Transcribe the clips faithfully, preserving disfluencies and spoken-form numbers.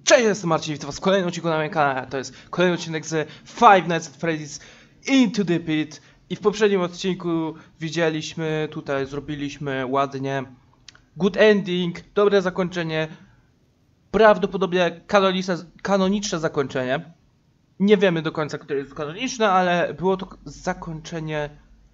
Cześć, jestem Marcin, witam was w kolejnym odcinku na moim kanale. To jest kolejny odcinek z Five Nights at Freddy's Into the Pit. I w poprzednim odcinku widzieliśmy, tutaj zrobiliśmy ładnie good ending, dobre zakończenie, prawdopodobnie kanoniczne, kanoniczne zakończenie. Nie wiemy do końca, które jest kanoniczne, ale było to zakończenie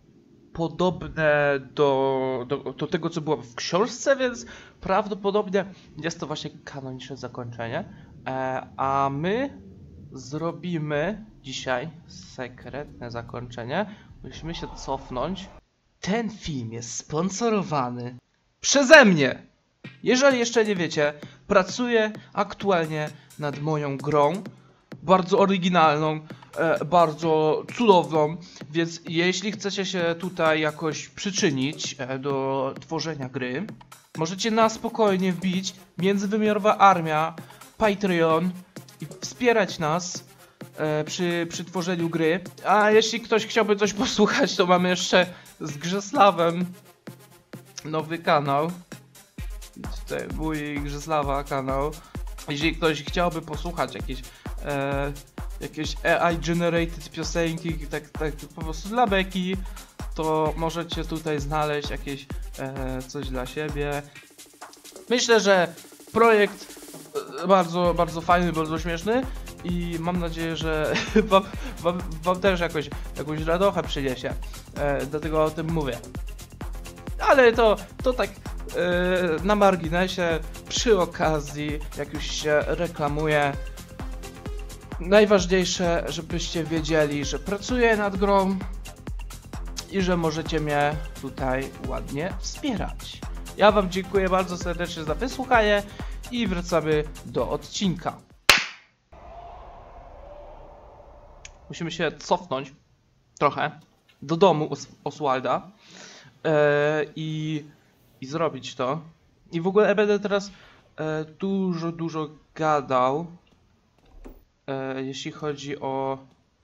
podobne do, do, do tego, co było w książce, więc prawdopodobnie jest to właśnie kanoniczne zakończenie. E, a my zrobimy dzisiaj sekretne zakończenie. Musimy się cofnąć. Ten film jest sponsorowany przeze mnie. Jeżeli jeszcze nie wiecie, pracuję aktualnie nad moją grą. Bardzo oryginalną, e, bardzo cudowną, więc jeśli chcecie się tutaj jakoś przyczynić e, do tworzenia gry, możecie na spokojnie wbić Międzywymiarowa Armia, Patreon i wspierać nas e, przy, przy tworzeniu gry. A jeśli ktoś chciałby coś posłuchać, to mamy jeszcze z Grzesławem nowy kanał. Tutaj mój Grzesława kanał. Jeśli ktoś chciałby posłuchać jakieś E, jakieś A I generated piosenki, tak, tak po prostu dla beki, to możecie tutaj znaleźć jakieś e, coś dla siebie. Myślę, że projekt bardzo, bardzo fajny, bardzo śmieszny i mam nadzieję, że wam, wam, wam też jakoś, jakąś radochę przyniesie, e, dlatego o tym mówię. Ale to, to tak e, na marginesie, przy okazji, jak już się reklamuje. Najważniejsze, żebyście wiedzieli, że pracuję nad grą i że możecie mnie tutaj ładnie wspierać. Ja wam dziękuję bardzo serdecznie za wysłuchanie i wracamy do odcinka. Musimy się cofnąć trochę do domu Os Oswalda yy, i, i zrobić to. I w ogóle będę teraz yy, dużo, dużo gadał. E, jeśli chodzi o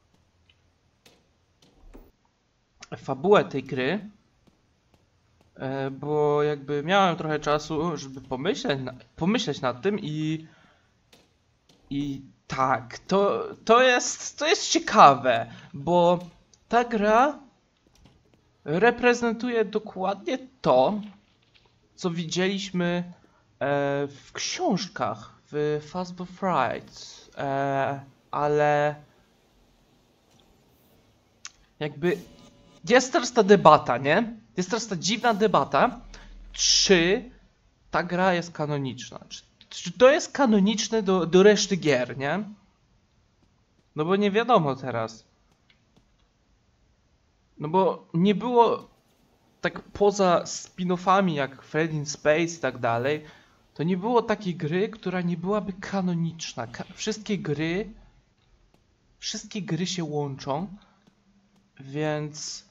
fabułę tej gry, e, bo jakby miałem trochę czasu, żeby pomyśleć, na, pomyśleć nad tym i i tak, to, to jest to jest ciekawe, bo ta gra reprezentuje dokładnie to, co widzieliśmy e, w książkach, w Fazbear Fright. E, ale jakby jest teraz ta debata, nie? Jest teraz ta dziwna debata, czy ta gra jest kanoniczna, czy, czy to jest kanoniczne do, do reszty gier, nie? No bo nie wiadomo teraz. No bo nie było tak poza spin-offami jak Freddy in Space i tak dalej. To nie było takiej gry, która nie byłaby kanoniczna. Ka wszystkie gry, wszystkie gry się łączą, więc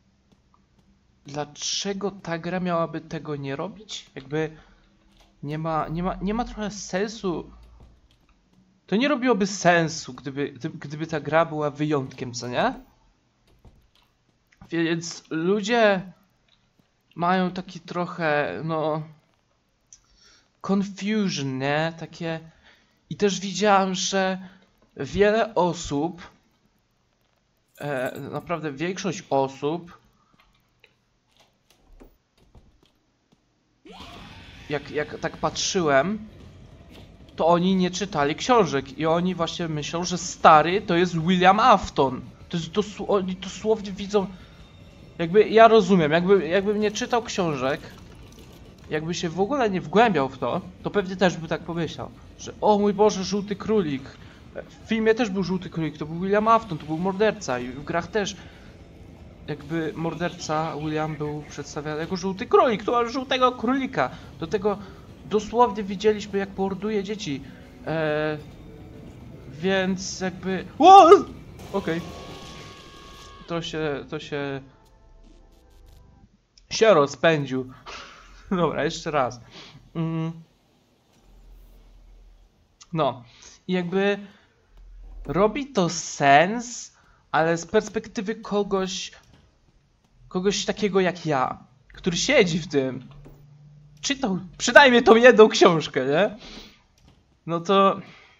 dlaczego ta gra miałaby tego nie robić? Jakby nie ma, nie ma, nie ma trochę sensu. To nie robiłoby sensu, gdyby, gdyby ta gra była wyjątkiem, co nie? Więc ludzie mają taki trochę, no... confusion, nie? Takie... I też widziałem, że wiele osób, e, naprawdę większość osób, jak, jak tak patrzyłem, to oni nie czytali książek i oni właśnie myślą, że stary to jest William Afton. To jest dosł oni dosłownie widzą... Jakby ja rozumiem, jakby, jakbym nie czytał książek, jakby się w ogóle nie wgłębiał w to, to pewnie też by tak pomyślał, że o mój Boże, żółty królik. W filmie też był żółty królik, to był William Afton, to był morderca i w grach też jakby morderca William był przedstawiany jako żółty królik, to ma żółtego królika. Do tego dosłownie widzieliśmy, jak morduje dzieci. Eee, więc jakby... Okej. Okay. To się... to się... się rozpędził. Dobra, jeszcze raz. Mm. No. I jakby robi to sens, ale z perspektywy kogoś, kogoś takiego jak ja, który siedzi w tym, czytał przynajmniej tą jedną książkę, nie? No to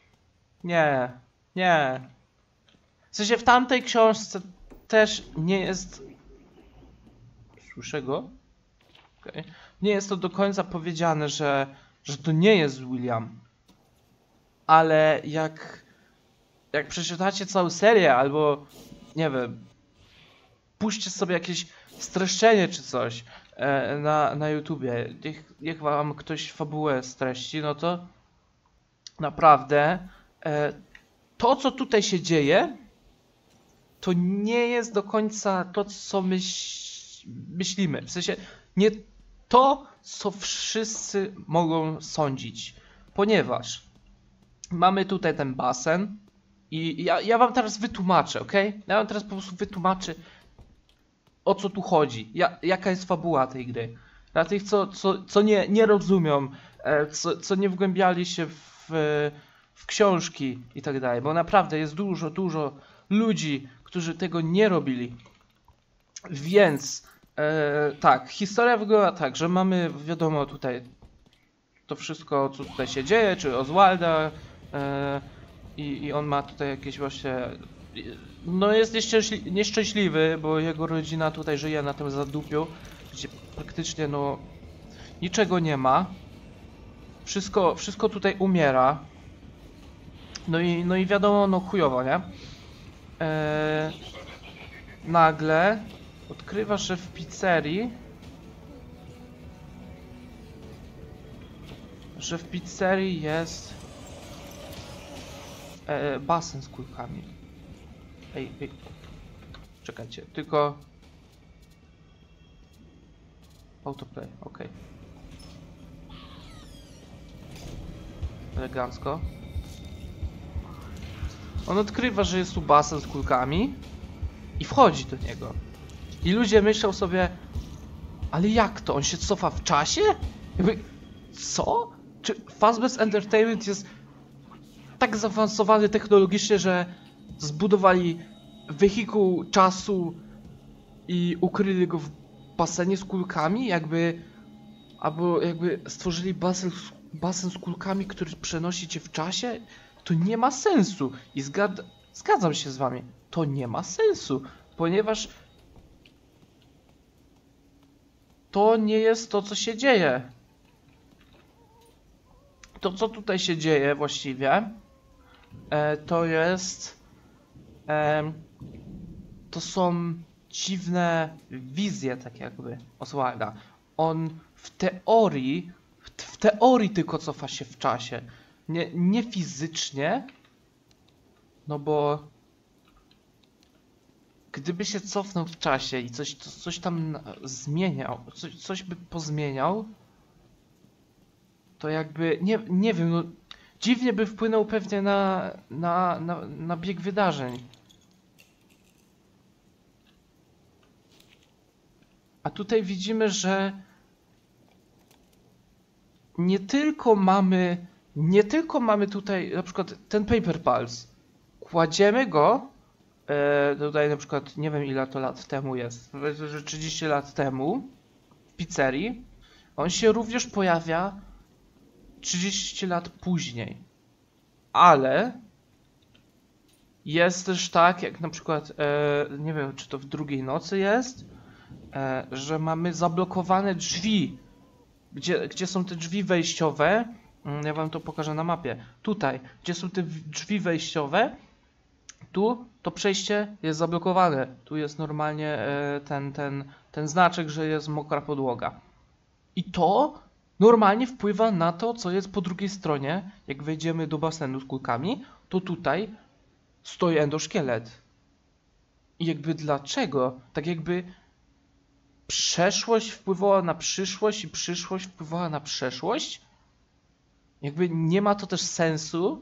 Nie, nie. W sensie w tamtej książce też nie jest... Słyszę go? Okay. Nie jest to do końca powiedziane, że, że to nie jest William. Ale jak... Jak przeczytacie całą serię, albo... Nie wiem... Puśćcie sobie jakieś streszczenie czy coś e, na, na YouTubie. Niech, niech wam ktoś fabułę streści, no to... Naprawdę... E, to, co tutaj się dzieje... To nie jest do końca to, co myśl, myślimy. W sensie nie to, co wszyscy mogą sądzić. Ponieważ mamy tutaj ten basen i ja, ja wam teraz wytłumaczę, ok? Ja wam teraz po prostu wytłumaczę, o co tu chodzi. Ja, jaka jest fabuła tej gry. Dla tych, co, co, co nie, nie rozumią, e, co, co nie wgłębiali się w, w książki i tak dalej. Bo naprawdę jest dużo, dużo ludzi, którzy tego nie robili. Więc e, tak, historia wygląda tak, że mamy, wiadomo, tutaj to wszystko, co tutaj się dzieje, czy Oswalda e, i, i on ma tutaj jakieś właśnie... No jest nieszczęśli nieszczęśliwy, bo jego rodzina tutaj żyje na tym zadupiu, gdzie praktycznie no niczego nie ma. Wszystko, wszystko tutaj umiera. No i, no i wiadomo, no chujowo, nie? Eee, nagle odkrywa, że w pizzerii że w pizzerii jest e, basen z kulkami. Ej, ej, czekajcie, tylko autoplay, ok. Elegancko. On odkrywa, że jest tu basen z kulkami i wchodzi do niego. I ludzie myślą sobie, ale jak to? On się cofa w czasie? Jakby, co? Czy Fazbear's Entertainment jest tak zaawansowany technologicznie, że zbudowali wehikuł czasu i ukryli go w basenie z kulkami? Jakby, albo jakby stworzyli basen, basen z kulkami, który przenosi cię w czasie? To nie ma sensu. I zgad zgadzam się z wami. To nie ma sensu, ponieważ to nie jest to, co się dzieje. To, co tutaj się dzieje właściwie, e, to jest... E, to są dziwne wizje, tak jakby, Oswalda. On w teorii, w teorii tylko cofa się w czasie. Nie, nie fizycznie, no bo... Gdyby się cofnął w czasie i coś, coś tam zmieniał, coś, coś by pozmieniał, to jakby, nie, nie wiem, no dziwnie by wpłynął pewnie na, na, na, na bieg wydarzeń. A tutaj widzimy, że nie tylko mamy, nie tylko mamy tutaj na przykład ten Paper Pulse. Kładziemy go, e, tutaj na przykład, nie wiem ile to lat temu jest, że trzydzieści lat temu w pizzerii. On się również pojawia trzydzieści lat później. Ale jest też tak, jak na przykład, e, nie wiem czy to w drugiej nocy jest, e, że mamy zablokowane drzwi, gdzie, gdzie są te drzwi wejściowe. Ja wam to pokażę na mapie. Tutaj, gdzie są te drzwi wejściowe, tu to przejście jest zablokowane. Tu jest normalnie e, ten, ten, ten znaczek, że jest mokra podłoga. I to normalnie wpływa na to, co jest po drugiej stronie. Jak wejdziemy do basenu z kulkami, to tutaj stoi endoszkielet. I jakby dlaczego? Tak jakby przeszłość wpływała na przyszłość i przyszłość wpływała na przeszłość? Jakby nie ma to też sensu.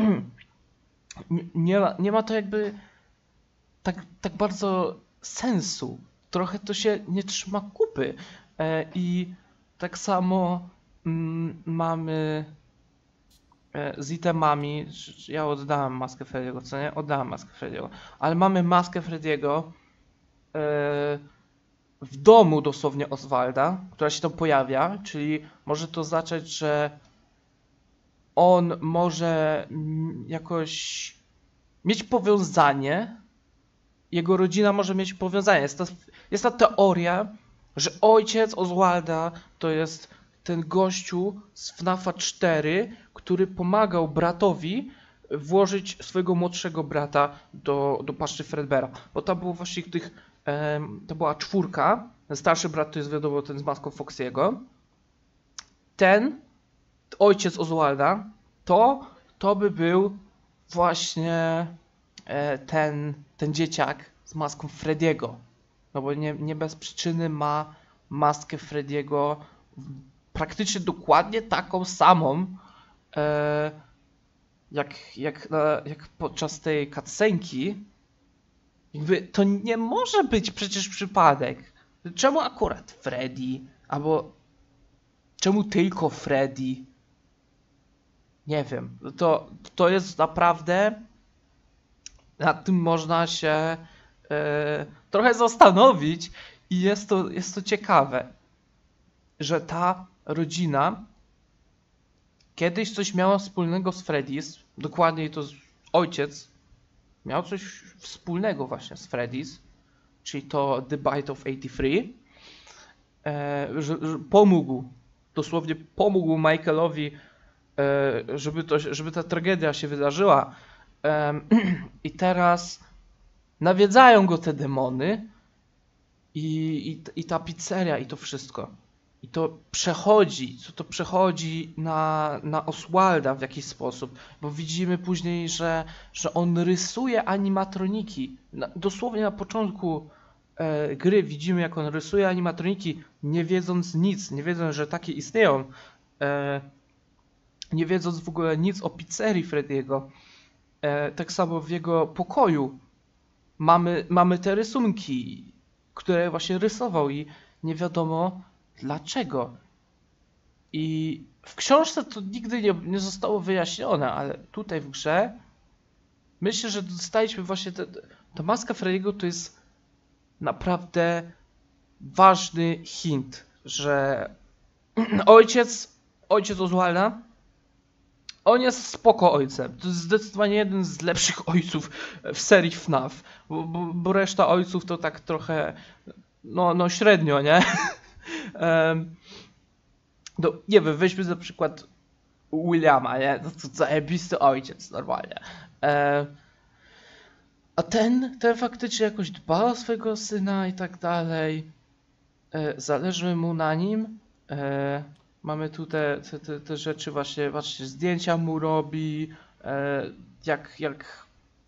nie, ma, nie ma to jakby tak, tak bardzo sensu. Trochę to się nie trzyma kupy. E, I tak samo mm, mamy e, z itemami. Ja oddałem maskę Freddy'ego, co nie? Oddałem maskę Freddy'ego. Ale mamy maskę Freddy'ego e, w domu dosłownie Oswalda, która się tam pojawia, czyli może to oznaczać, że on może mm, jakoś mieć powiązanie, jego rodzina może mieć powiązanie. Jest ta, jest ta teoria, że ojciec Oswalda to jest ten gościu z FNAFa cztery, który pomagał bratowi włożyć swojego młodszego brata do, do paszczy Fredbeara. Bo tam było właśnie tych, em, to była czwórka, ten starszy brat to jest wiadomo ten z maską Foxy'ego. Ten, ojciec Oswalda, to, to by był właśnie e, ten, ten dzieciak z maską Freddy'ego. No bo nie, nie bez przyczyny ma maskę Freddy'ego praktycznie dokładnie taką samą, e, jak, jak, na, jak podczas tej cutscenki. Jakby to nie może być przecież przypadek. Czemu akurat Freddy? Albo czemu tylko Freddy? Nie wiem. To, to jest naprawdę... Nad tym można się e, trochę zastanowić i jest to, jest to ciekawe, że ta rodzina kiedyś coś miała wspólnego z Freddy's, dokładniej to ojciec miał coś wspólnego właśnie z Freddy's, czyli to The Bite of osiemdziesiąt trzy, e, że, że pomógł, dosłownie pomógł Michaelowi, e, żeby, to, żeby ta tragedia się wydarzyła. Um, I teraz nawiedzają go te demony i, i, i ta pizzeria i to wszystko. I to przechodzi, co to przechodzi na, na Oswalda w jakiś sposób, bo widzimy później, że, że on rysuje animatroniki. Na, dosłownie na początku e, gry widzimy, jak on rysuje animatroniki, nie wiedząc nic, nie wiedząc, że takie istnieją, e, nie wiedząc w ogóle nic o pizzerii Freddy'ego. E, tak samo w jego pokoju mamy, mamy te rysunki, które właśnie rysował i nie wiadomo dlaczego. I w książce to nigdy nie, nie zostało wyjaśnione, ale tutaj w grze myślę, że dostaliśmy właśnie te, ta maska Freddy'ego to jest naprawdę ważny hint, że ojciec, ojciec Oswalda, on jest spoko ojcem. To jest zdecydowanie jeden z lepszych ojców w serii FNAF, bo, bo, bo reszta ojców to tak trochę, no, no średnio, nie? um, no, nie wiem, weźmy na przykład Williama, nie? To, to zajebisty ojciec, normalnie. Um, a ten, ten faktycznie jakoś dba o swojego syna i tak dalej. E, zależy mu na nim. E, Mamy tu te, te, te, te rzeczy właśnie, właśnie zdjęcia mu robi, e, jak, jak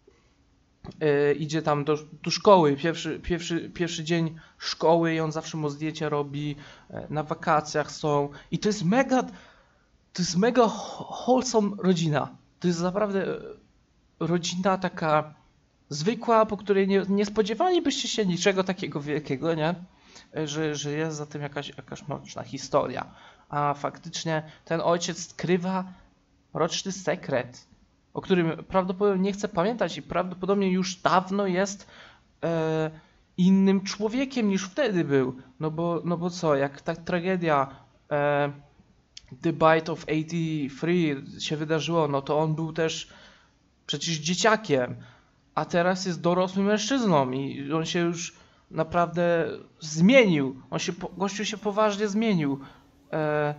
e, idzie tam do, do szkoły, pierwszy, pierwszy, pierwszy dzień szkoły i on zawsze mu zdjęcia robi, e, na wakacjach są i to jest mega, to jest mega wholesome rodzina, to jest naprawdę rodzina taka zwykła, po której nie, nie spodziewalibyście się niczego takiego wielkiego, nie? Że, że jest za tym jakaś, jakaś mroczna historia. A faktycznie ten ojciec skrywa mroczny sekret, o którym prawdopodobnie nie chce pamiętać i prawdopodobnie już dawno jest e, innym człowiekiem niż wtedy był. No bo, no bo co, jak ta tragedia e, The Bite of osiemdziesiąt trzy się wydarzyło, no to on był też przecież dzieciakiem, a teraz jest dorosłym mężczyzną i on się już naprawdę zmienił. On się, gościu się poważnie zmienił. E,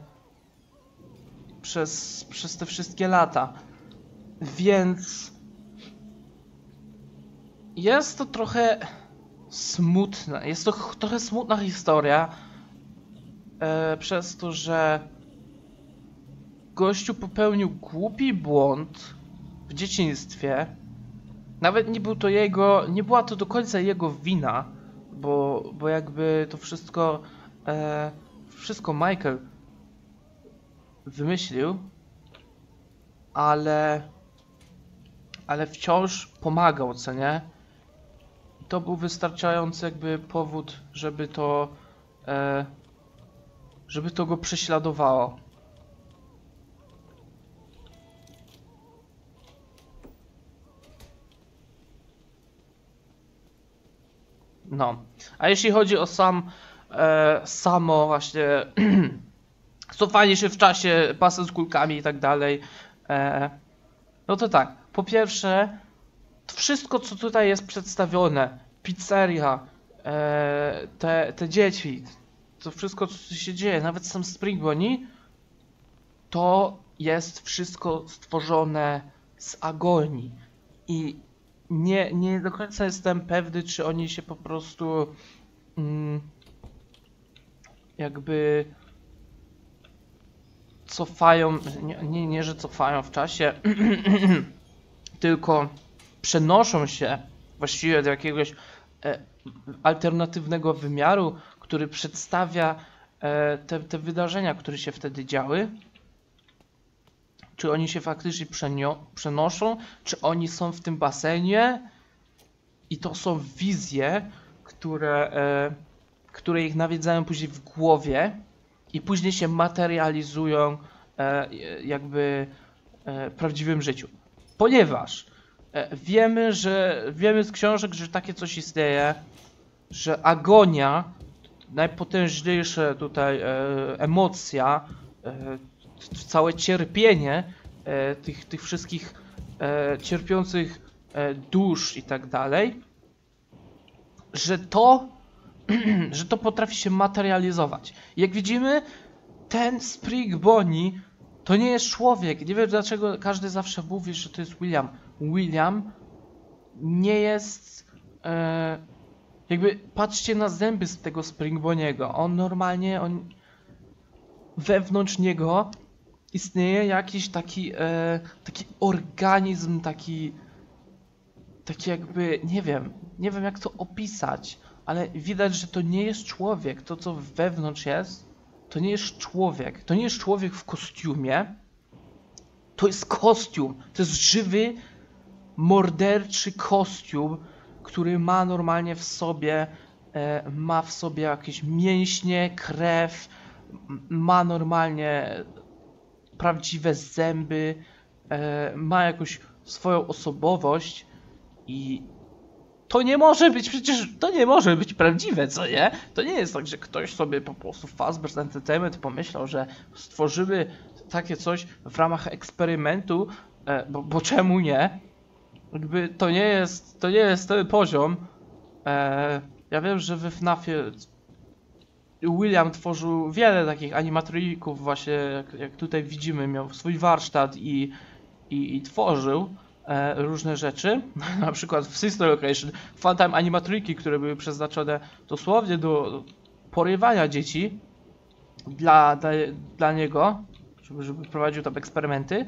przez, przez te wszystkie lata. Więc jest to trochę smutne. Jest to trochę smutna historia. E, przez to, że gościu popełnił głupi błąd w dzieciństwie. Nawet nie był to jego, nie była to do końca jego wina, bo, bo jakby to wszystko e, wszystko Michael wymyślił, ale ale wciąż pomagał, co nie? I to był wystarczający jakby powód, żeby to e, żeby to go prześladowało. No, a jeśli chodzi o sam e, samo właśnie cofanie się w czasie, pasem z kulkami i tak dalej, E, no to tak, po pierwsze, wszystko co tutaj jest przedstawione, pizzeria, e, te, te dzieci, to wszystko co się dzieje, nawet sam Spring Bonnie, to jest wszystko stworzone z agonii. I nie, nie do końca jestem pewny, czy oni się po prostu mm, jakby cofają, nie, nie, nie, że cofają w czasie, tylko przenoszą się właściwie do jakiegoś e, alternatywnego wymiaru, który przedstawia e, te, te wydarzenia, które się wtedy działy. Czy oni się faktycznie przenoszą, czy oni są w tym basenie i to są wizje, które, e, które ich nawiedzają później w głowie i później się materializują e, jakby e, w prawdziwym życiu. Ponieważ e, wiemy, że wiemy z książek, że takie coś istnieje, że agonia, najpotężniejsza tutaj e, emocja, e, całe cierpienie e, tych, tych wszystkich e, cierpiących e, dusz i tak dalej, że to, że to potrafi się materializować. Jak widzimy, ten Spring Bonnie to nie jest człowiek. Nie wiem dlaczego każdy zawsze mówi, że to jest William. William nie jest... E, jakby patrzcie na zęby z tego Spring Bonniego. On normalnie, on wewnątrz niego istnieje jakiś taki, e, taki organizm, taki, taki jakby, nie wiem, nie wiem jak to opisać, ale widać, że to nie jest człowiek, to co wewnątrz jest, to nie jest człowiek, to nie jest człowiek w kostiumie, to jest kostium, to jest żywy, morderczy kostium, który ma normalnie w sobie, e, ma w sobie jakieś mięśnie, krew, ma normalnie prawdziwe zęby, e, ma jakąś swoją osobowość i to nie może być, przecież to nie może być prawdziwe, co nie? To nie jest tak, że ktoś sobie po prostu Fazbear's Entertainment pomyślał, że stworzymy takie coś w ramach eksperymentu, e, bo, bo czemu nie? Jakby to nie jest, to nie jest ten poziom. E, ja wiem, że we FNAFie William tworzył wiele takich animatroników właśnie, jak, jak tutaj widzimy, miał swój warsztat i, i, i tworzył e, różne rzeczy. Na przykład w Sister Location Funtime animatroniki, które były przeznaczone dosłownie do porywania dzieci dla, dla, dla niego, żeby, żeby prowadził tam eksperymenty.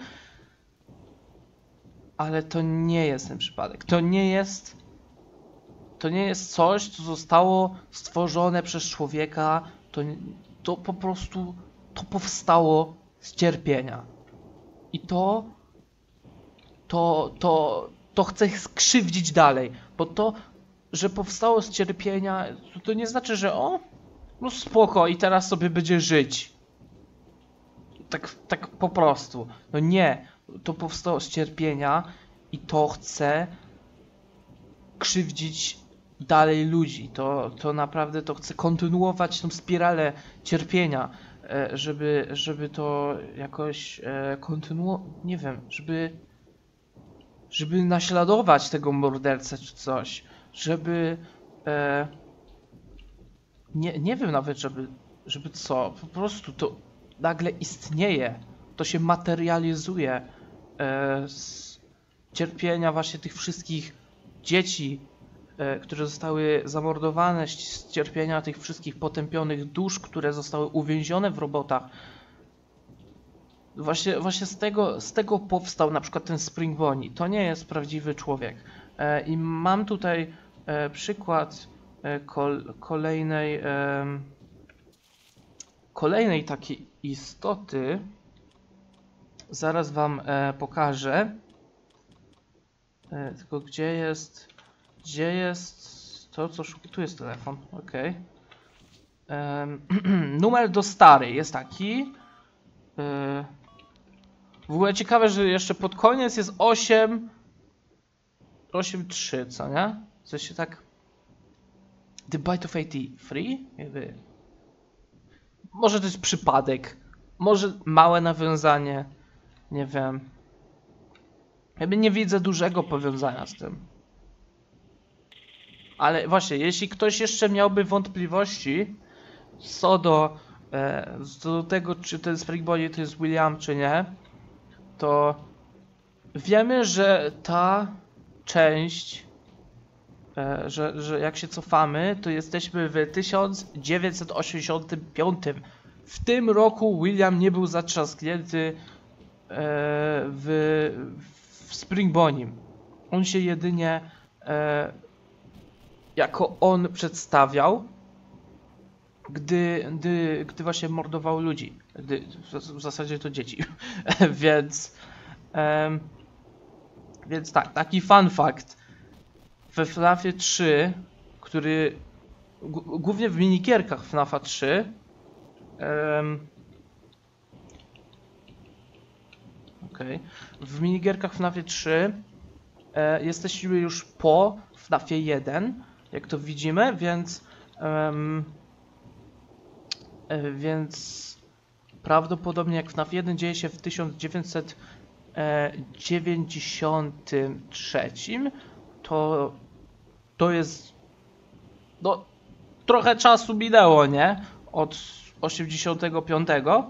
Ale to nie jest ten przypadek. To nie jest To nie jest coś, co zostało stworzone przez człowieka, to, to po prostu to powstało z cierpienia. I to, to, to, to chce skrzywdzić dalej, bo to, że powstało z cierpienia, to, to nie znaczy, że o, no spoko i teraz sobie będzie żyć. Tak, tak po prostu. No nie, to powstało z cierpienia i to chce krzywdzić dalej ludzi, to, to naprawdę to chce kontynuować tą spiralę cierpienia, żeby, żeby to jakoś kontynuować, nie wiem, żeby żeby naśladować tego mordercę czy coś, żeby e, nie, nie wiem nawet, żeby, żeby co, po prostu to nagle istnieje, to się materializuje e, z cierpienia właśnie tych wszystkich dzieci, które zostały zamordowane, z cierpienia tych wszystkich potępionych dusz, które zostały uwięzione w robotach. Właśnie, właśnie z tego, z tego powstał na przykład ten Spring Bonnie. To nie jest prawdziwy człowiek. I mam tutaj przykład kol, kolejnej kolejnej takiej istoty. Zaraz wam pokażę. Tylko gdzie jest... Gdzie jest to, co szuka? Tu jest telefon, ok. Um, numer do stary jest taki. Yy, w ogóle ciekawe, że jeszcze pod koniec jest osiem, osiem trzy, co nie? Coś się tak... The Bite of eighty-three? Jakby... Może to jest przypadek. Może małe nawiązanie. Nie wiem. Jakby nie widzę dużego powiązania z tym. Ale właśnie, jeśli ktoś jeszcze miałby wątpliwości co do, e, co do tego, czy ten Springbok to jest William, czy nie, to wiemy, że ta część, e, że, że jak się cofamy, to jesteśmy w tysiąc dziewięćset osiemdziesiątym piątym. W tym roku William nie był zatrzasknięty e, w, w Springbonim. On się jedynie e, jako on przedstawiał, gdy, gdy, gdy właśnie mordował ludzi. Gdy, w zasadzie to dzieci. Więc um, więc tak, taki fun fact. We F NAFie trzy, który głównie w minigierkach F NAFa trzy um, okej, okay. W minigierkach w F NAFie trzy e, jesteśmy już po F NAFie jeden, jak to widzimy, więc um, e, więc prawdopodobnie jak F NAF jeden dzieje się w tysiąc dziewięćset dziewięćdziesiątym trzecim, to to jest, no trochę czasu minęło, nie? Od osiemdziesiątego piątego,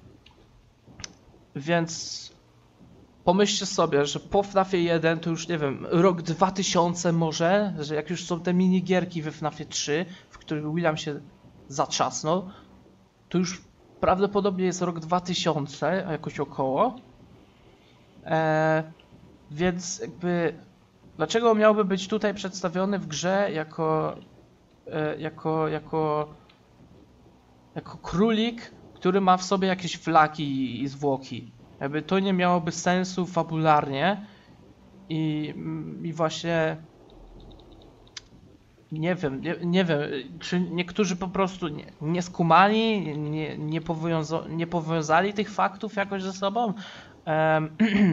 więc pomyślcie sobie, że po F NAFie jeden to już nie wiem, rok dwa tysiące może, że jak już są te minigierki we F NAFie trzy, w których William się zatrzasnął, to już prawdopodobnie jest rok dwa tysiące, jakoś około. Eee, więc jakby dlaczego miałby być tutaj przedstawiony w grze jako e, jako jako jako królik, który ma w sobie jakieś flaki i, i zwłoki. Jakby to nie miałoby sensu fabularnie i, i właśnie nie wiem, nie, nie wiem, czy niektórzy po prostu nie, nie skumali, nie, nie, powiąza, nie powiązali tych faktów jakoś ze sobą. Um,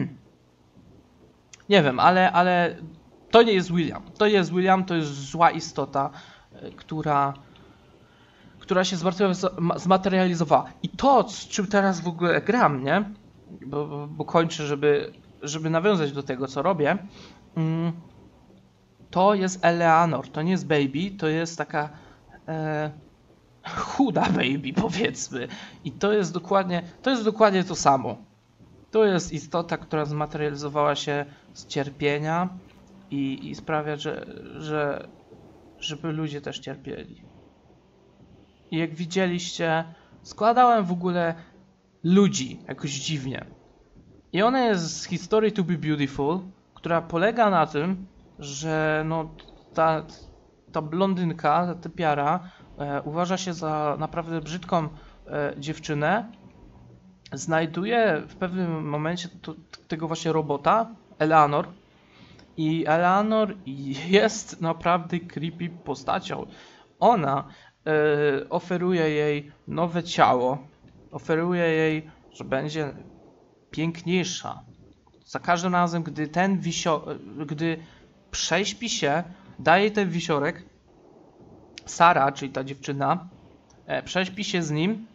nie wiem, ale, ale to nie jest William. To nie jest William, to jest zła istota, która, która się zmaterializowała. I to, z czym teraz w ogóle gram, nie? Bo, bo, bo kończę, żeby, żeby nawiązać do tego, co robię. Um, to jest Eleanor, to nie jest Baby, to jest taka e, chuda Baby, powiedzmy. I to jest dokładnie, to jest dokładnie to samo. To jest istota, która zmaterializowała się z cierpienia i, i sprawia, że, że żeby ludzie też cierpieli. I jak widzieliście, składałem w ogóle ludzi jakoś dziwnie. I ona jest z History to be Beautiful, która polega na tym, że no ta, ta blondynka, ta typiara e, uważa się za naprawdę brzydką e, dziewczynę. Znajduje w pewnym momencie to, tego właśnie robota, Eleanor. I Eleanor jest naprawdę creepy postacią. Ona e, oferuje jej nowe ciało. Oferuje jej, że będzie piękniejsza. Za każdym razem, gdy ten wisio... gdy prześpi się, daje ten wisiorek. Sara, czyli ta dziewczyna, e, prześpi się z nim.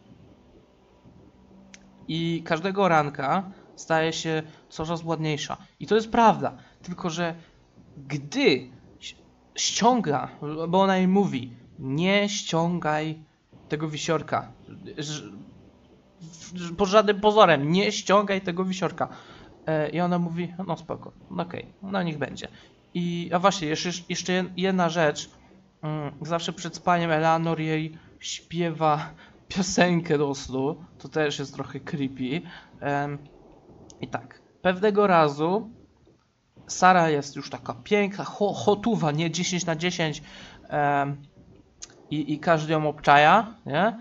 I każdego ranka staje się coraz ładniejsza. I to jest prawda. Tylko że gdy ściąga, bo ona jej mówi, nie ściągaj tego wisiorka. Pod żadnym pozorem, nie ściągaj tego wisiorka. I ona mówi, no spoko, no okej, okay, no niech będzie. I a właśnie, jeszcze, jeszcze jedna rzecz. Zawsze przed spaniem Eleanor jej śpiewa piosenkę do snu. To też jest trochę creepy. I tak, pewnego razu Sara jest już taka piękna, ho, hotuwa, nie dziesięć na dziesięć um, i, i każdy ją obczaja, nie?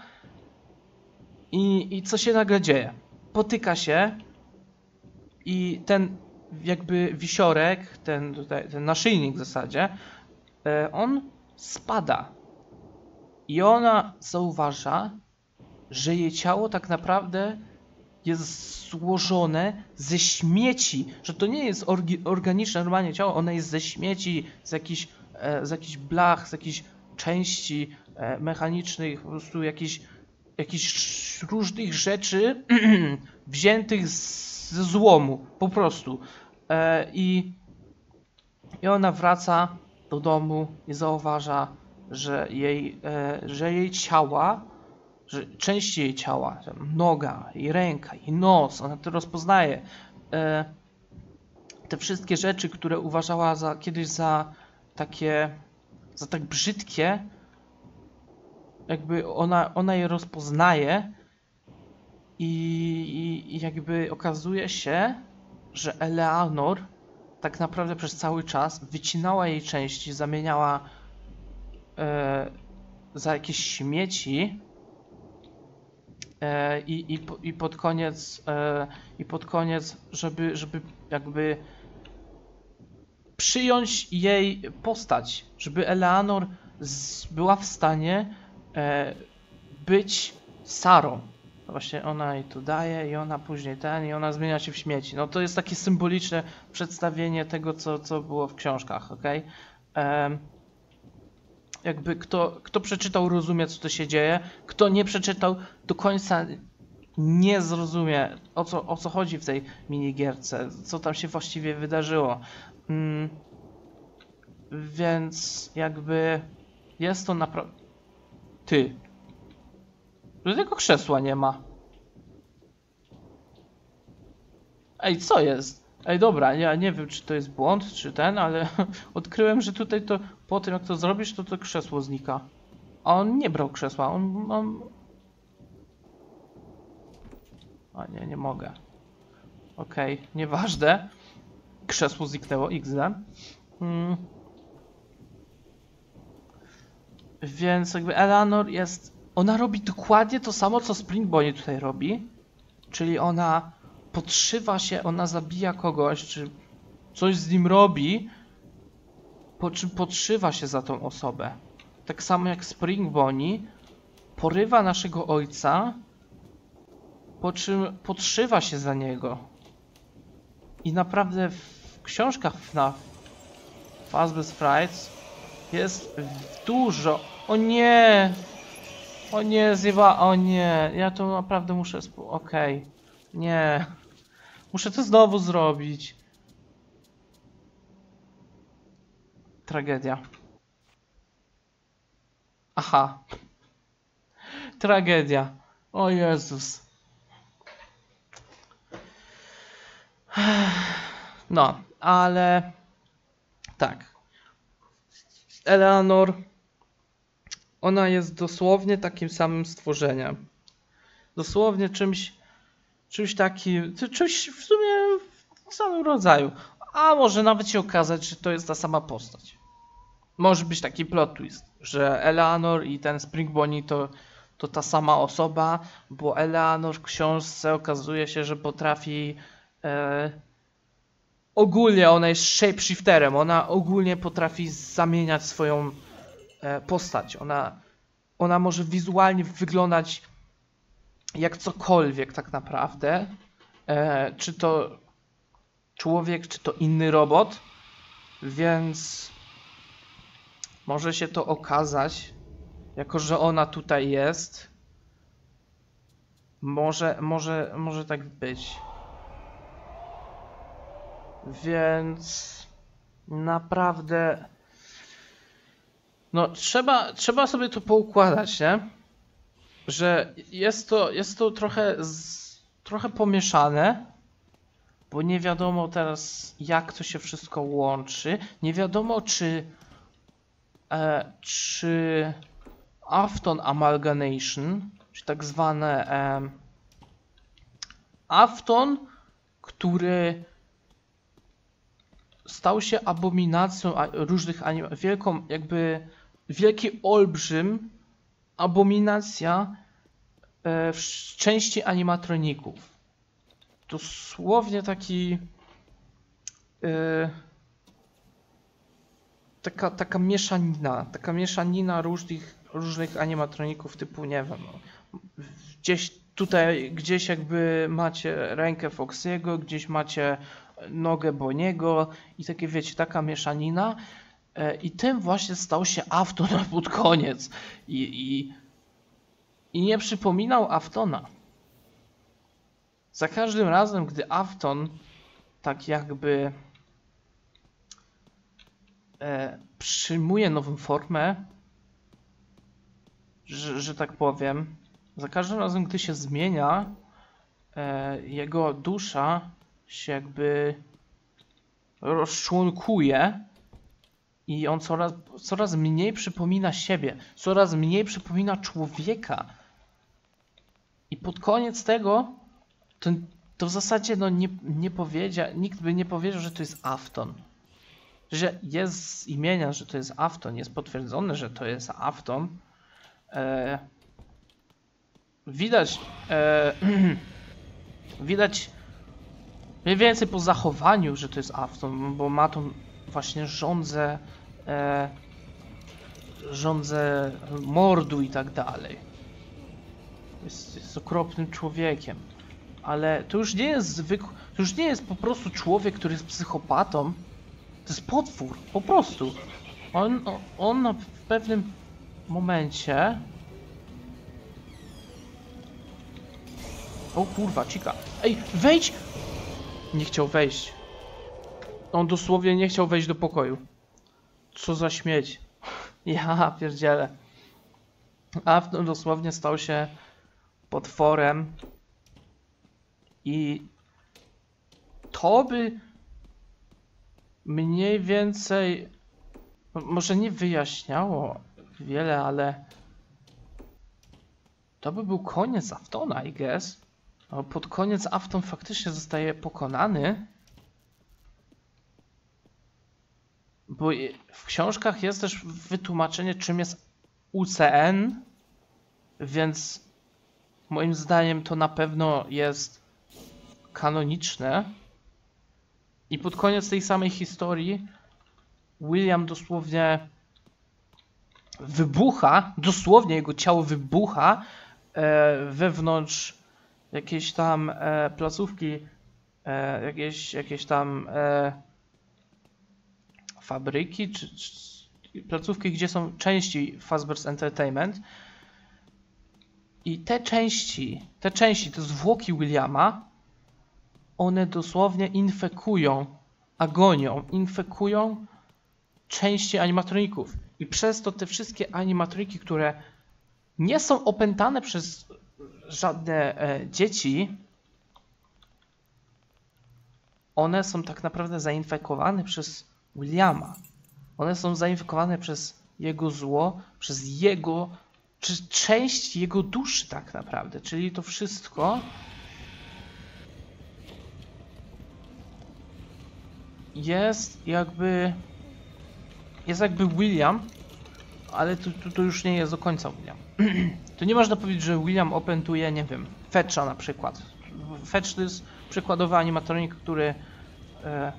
I, I co się nagle dzieje? Potyka się i ten jakby wisiorek, ten, tutaj, ten naszyjnik w zasadzie, e, on spada. I ona zauważa, że jej ciało tak naprawdę jest złożone ze śmieci, że to nie jest organiczne normalnie ciało, ono jest ze śmieci, z jakichś, e, z jakichś blach, z jakichś części e, mechanicznych, po prostu jakichś, jakichś różnych rzeczy wziętych z, ze złomu, po prostu. E, i, I ona wraca do domu i zauważa, że jej, e, że jej ciała, że części jej ciała, noga, i ręka, i nos, ona to rozpoznaje. E, te wszystkie rzeczy, które uważała za, kiedyś za takie, za tak brzydkie, jakby ona, ona je rozpoznaje i, i, i jakby okazuje się, że Eleanor tak naprawdę przez cały czas wycinała jej części, zamieniała e, za jakieś śmieci e, i, i, i pod koniec e, i pod koniec, żeby, żeby jakby przyjąć jej postać, żeby Eleanor z, była w stanie e, być Sarą. Właśnie ona jej to daje i ona później ten i ona zmienia się w śmieci. No to jest takie symboliczne przedstawienie tego, co, co było w książkach, ok? E, jakby kto, kto przeczytał, rozumie, co to się dzieje. Kto nie przeczytał, do końca nie zrozumie, o co, o co chodzi w tej minigierce, co tam się właściwie wydarzyło. Mm, więc jakby jest to naprawdę... Ty. Żadnego krzesła nie ma. Ej, co jest? Ej, dobra, ja nie wiem, czy to jest błąd, czy ten, ale odkryłem, że tutaj to po tym, jak to zrobisz, to to krzesło znika. A on nie brał krzesła, on... on... A nie, nie mogę. Okej, okay, nieważne. Krzesło zniknęło, iks de. Hmm. Więc jakby Eleanor jest... Ona robi dokładnie to samo, co Spring Bonnie tutaj robi. Czyli ona podszywa się, ona zabija kogoś, czy coś z nim robi, po czym podszywa się za tą osobę. Tak samo jak Spring Bonnie porywa naszego ojca, po czym podszywa się za niego. I naprawdę w książkach F N A F, Fazbear's Frights, jest dużo... O nie! O nie, zjeba... O nie, ja to naprawdę muszę... Okej. Okay. Nie. Muszę to znowu zrobić. Tragedia. Aha. Tragedia. O Jezus. No, ale... Tak. Eleanor... Ona jest dosłownie takim samym stworzeniem. Dosłownie czymś... Czymś takim... Czymś w sumie w samym rodzaju. A może nawet się okazać, że to jest ta sama postać. Może być taki plot twist, że Eleanor i ten Spring Bonnie to, to ta sama osoba, bo Eleanor w książce okazuje się, że potrafi... E, ogólnie ona jest shapeshifterem, ona ogólnie potrafi zamieniać swoją e, postać. Ona, ona może wizualnie wyglądać jak cokolwiek tak naprawdę. E, czy to człowiek, czy to inny robot. Więc może się to okazać, jako że ona tutaj jest. Może, może, może tak być. Więc naprawdę no trzeba, trzeba sobie to poukładać, nie? Że jest to, jest to trochę, z, trochę pomieszane, bo nie wiadomo teraz, jak to się wszystko łączy. Nie wiadomo, czy e, czy Afton Amalgamation, czy tak zwane e, Afton, który stał się abominacją różnych animacji, wielką jakby, wielki olbrzym, abominacja e, w części animatroników. Dosłownie taki e, taka, taka mieszanina, taka mieszanina różnych, różnych animatroników typu, nie wiem, no, gdzieś tutaj, gdzieś jakby macie rękę Foxiego, gdzieś macie nogę Boniego i takie, wiecie, taka mieszanina. I tym właśnie stał się Afton pod koniec. I, i, i nie przypominał Aftona. Za każdym razem, gdy Afton tak jakby e, przyjmuje nową formę, że, że tak powiem. Za każdym razem, gdy się zmienia, e, jego dusza się jakby rozczłonkuje i on coraz, coraz mniej przypomina siebie, coraz mniej przypomina człowieka. I pod koniec tego to, to w zasadzie no nie, nie powiedział, nikt by nie powiedział, że to jest Afton. Że jest z imienia, że to jest Afton, jest potwierdzone, że to jest Afton. E, widać, e, widać mniej więcej po zachowaniu, że to jest Afton, bo ma tą właśnie żądzę, e, żądzę mordu i tak dalej. Jest, jest okropnym człowiekiem. Ale to już nie jest zwykły, to już nie jest po prostu człowiek, który jest psychopatą. To jest potwór, po prostu. On, on w pewnym momencie... O kurwa, cika. Ej, wejdź! Nie chciał wejść. On dosłownie nie chciał wejść do pokoju. Co za śmieć. Ja pierdzielę. A dosłownie stał się potworem. I to by mniej więcej, może nie wyjaśniało wiele, ale to by był koniec Aftona, I guess. No, pod koniec Afton faktycznie zostaje pokonany. Bo w książkach jest też wytłumaczenie, czym jest U C N, więc moim zdaniem to na pewno jest kanoniczne. I pod koniec tej samej historii William dosłownie wybucha, dosłownie jego ciało wybucha e, wewnątrz jakiejś tam e, placówki, e, jakieś, jakieś tam e, fabryki, czy, czy placówki, gdzie są części Fazbear's Entertainment. I te części, te części, te zwłoki Williama, one dosłownie infekują, agonią, infekują części animatroników. I przez to te wszystkie animatroniki, które nie są opętane przez żadne e, dzieci, one są tak naprawdę zainfekowane przez Williama. One są zainfekowane przez jego zło, przez jego, przez część jego duszy tak naprawdę. Czyli to wszystko jest jakby jest jakby William, ale to, to, to już nie jest do końca William. To nie można powiedzieć, że William opętuje, nie wiem, Fetcha na przykład. Fetch to jest przykładowy animatronik, który e,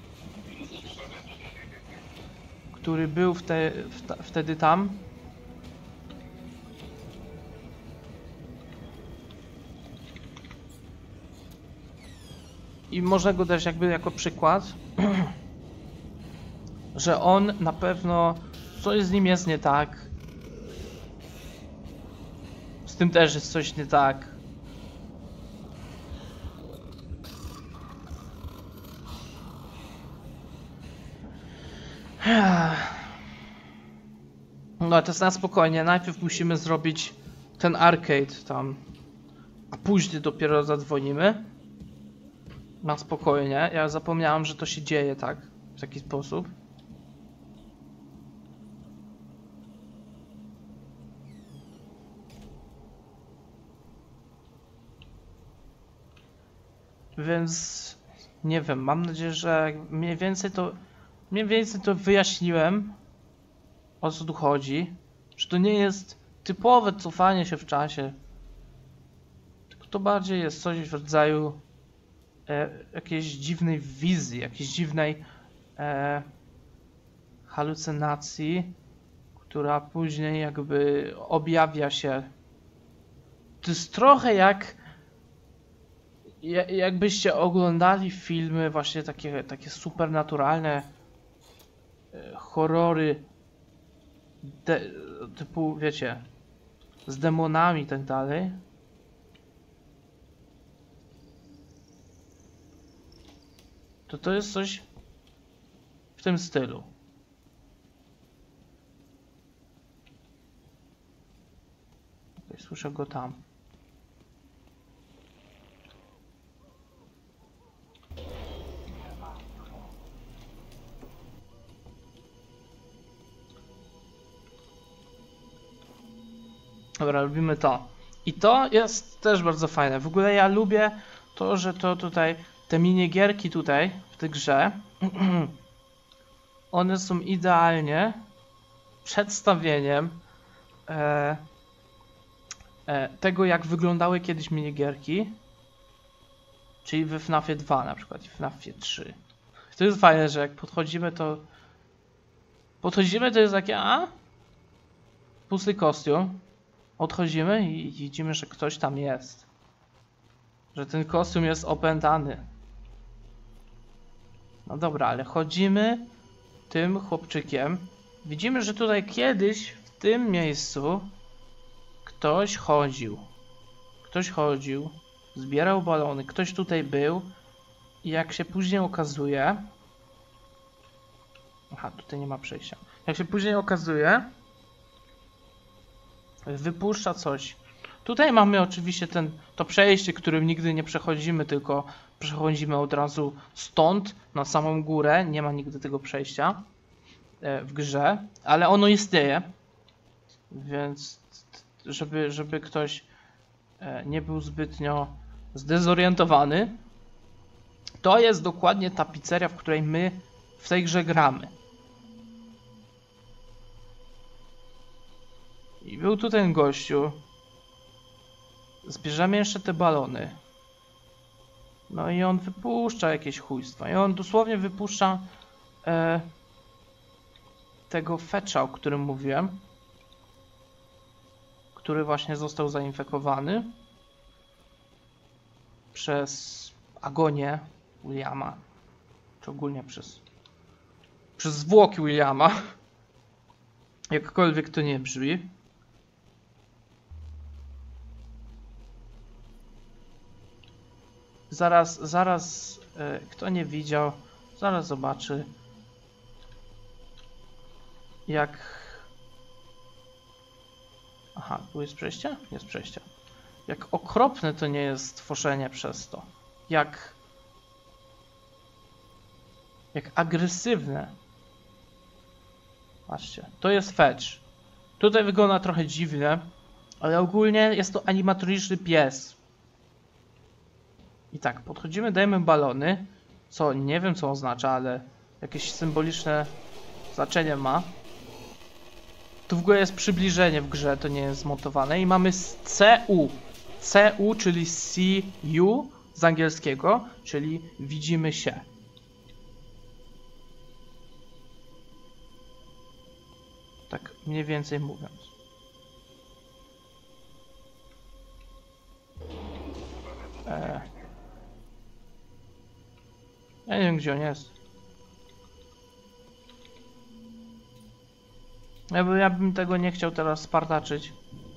który był wte, wta, wtedy tam. I można go dać jakby jako przykład, że on na pewno coś z nim jest nie tak. Z tym też jest coś nie tak. No to jest na spokojnie. Najpierw musimy zrobić ten arcade tam, a później dopiero zadzwonimy. Na spokojnie. Ja zapomniałem, że to się dzieje tak, w taki sposób. Więc nie wiem, mam nadzieję, że mniej więcej to mniej więcej to wyjaśniłem, o co tu chodzi. Że to nie jest typowe cofanie się w czasie, tylko to bardziej jest coś w rodzaju e, jakiejś dziwnej wizji, jakiejś dziwnej e, halucynacji, która później jakby objawia się. To jest trochę jak jakbyście oglądali filmy właśnie takie, takie supernaturalne e, horrory de, typu, wiecie, z demonami i tak dalej. to to jest coś w tym stylu. Okay, słyszę go tam. Dobra, lubimy to. I to jest też bardzo fajne. W ogóle ja lubię to, że to tutaj, te minigierki tutaj w tej grze, one są idealnie przedstawieniem e, e, tego, jak wyglądały kiedyś minigierki. Czyli we FNAFie dwa na przykład, i w FNAFie trzy. To jest fajne, że jak podchodzimy, to podchodzimy, to jest takie, a? Pusty kostium. Odchodzimy i widzimy, że ktoś tam jest. Że ten kostium jest opętany. No dobra, ale chodzimy tym chłopczykiem. Widzimy, że tutaj kiedyś w tym miejscu ktoś chodził. Ktoś chodził, zbierał balony, ktoś tutaj był. I jak się później okazuje... Aha, tutaj nie ma przejścia. Jak się później okazuje... Wypuszcza coś. Tutaj mamy oczywiście ten, to przejście, którym nigdy nie przechodzimy, tylko przechodzimy od razu stąd na samą górę. Nie ma nigdy tego przejścia w grze, ale ono istnieje. Więc żeby, żeby ktoś nie był zbytnio zdezorientowany, to jest dokładnie ta pizzeria, w której my w tej grze gramy. I był tu ten gościu. Zbierzemy jeszcze te balony. No i on wypuszcza jakieś chujstwa. I on dosłownie wypuszcza e, tego fetcha, o którym mówiłem. Który właśnie został zainfekowany przez agonię Williama. Czy ogólnie przez przez zwłoki Williama. Jakkolwiek to nie brzmi. Zaraz, zaraz, e, kto nie widział, zaraz zobaczy, jak... Aha, tu jest przejście? Jest przejście. Jak okropne to nie jest tworzenie przez to. Jak... Jak agresywne. Patrzcie, to jest fetch. Tutaj wygląda trochę dziwnie, ale ogólnie jest to animatroniczny pies. I tak, podchodzimy, dajemy balony, co nie wiem co oznacza, ale jakieś symboliczne znaczenie ma. Tu w ogóle jest przybliżenie w grze, to nie jest zmontowane. I mamy C U. C U, czyli see you z angielskiego, czyli widzimy się. Tak mniej więcej mówiąc. Eee. Ja nie wiem gdzie on jest. Ja, by, ja bym tego nie chciał teraz spartaczyć.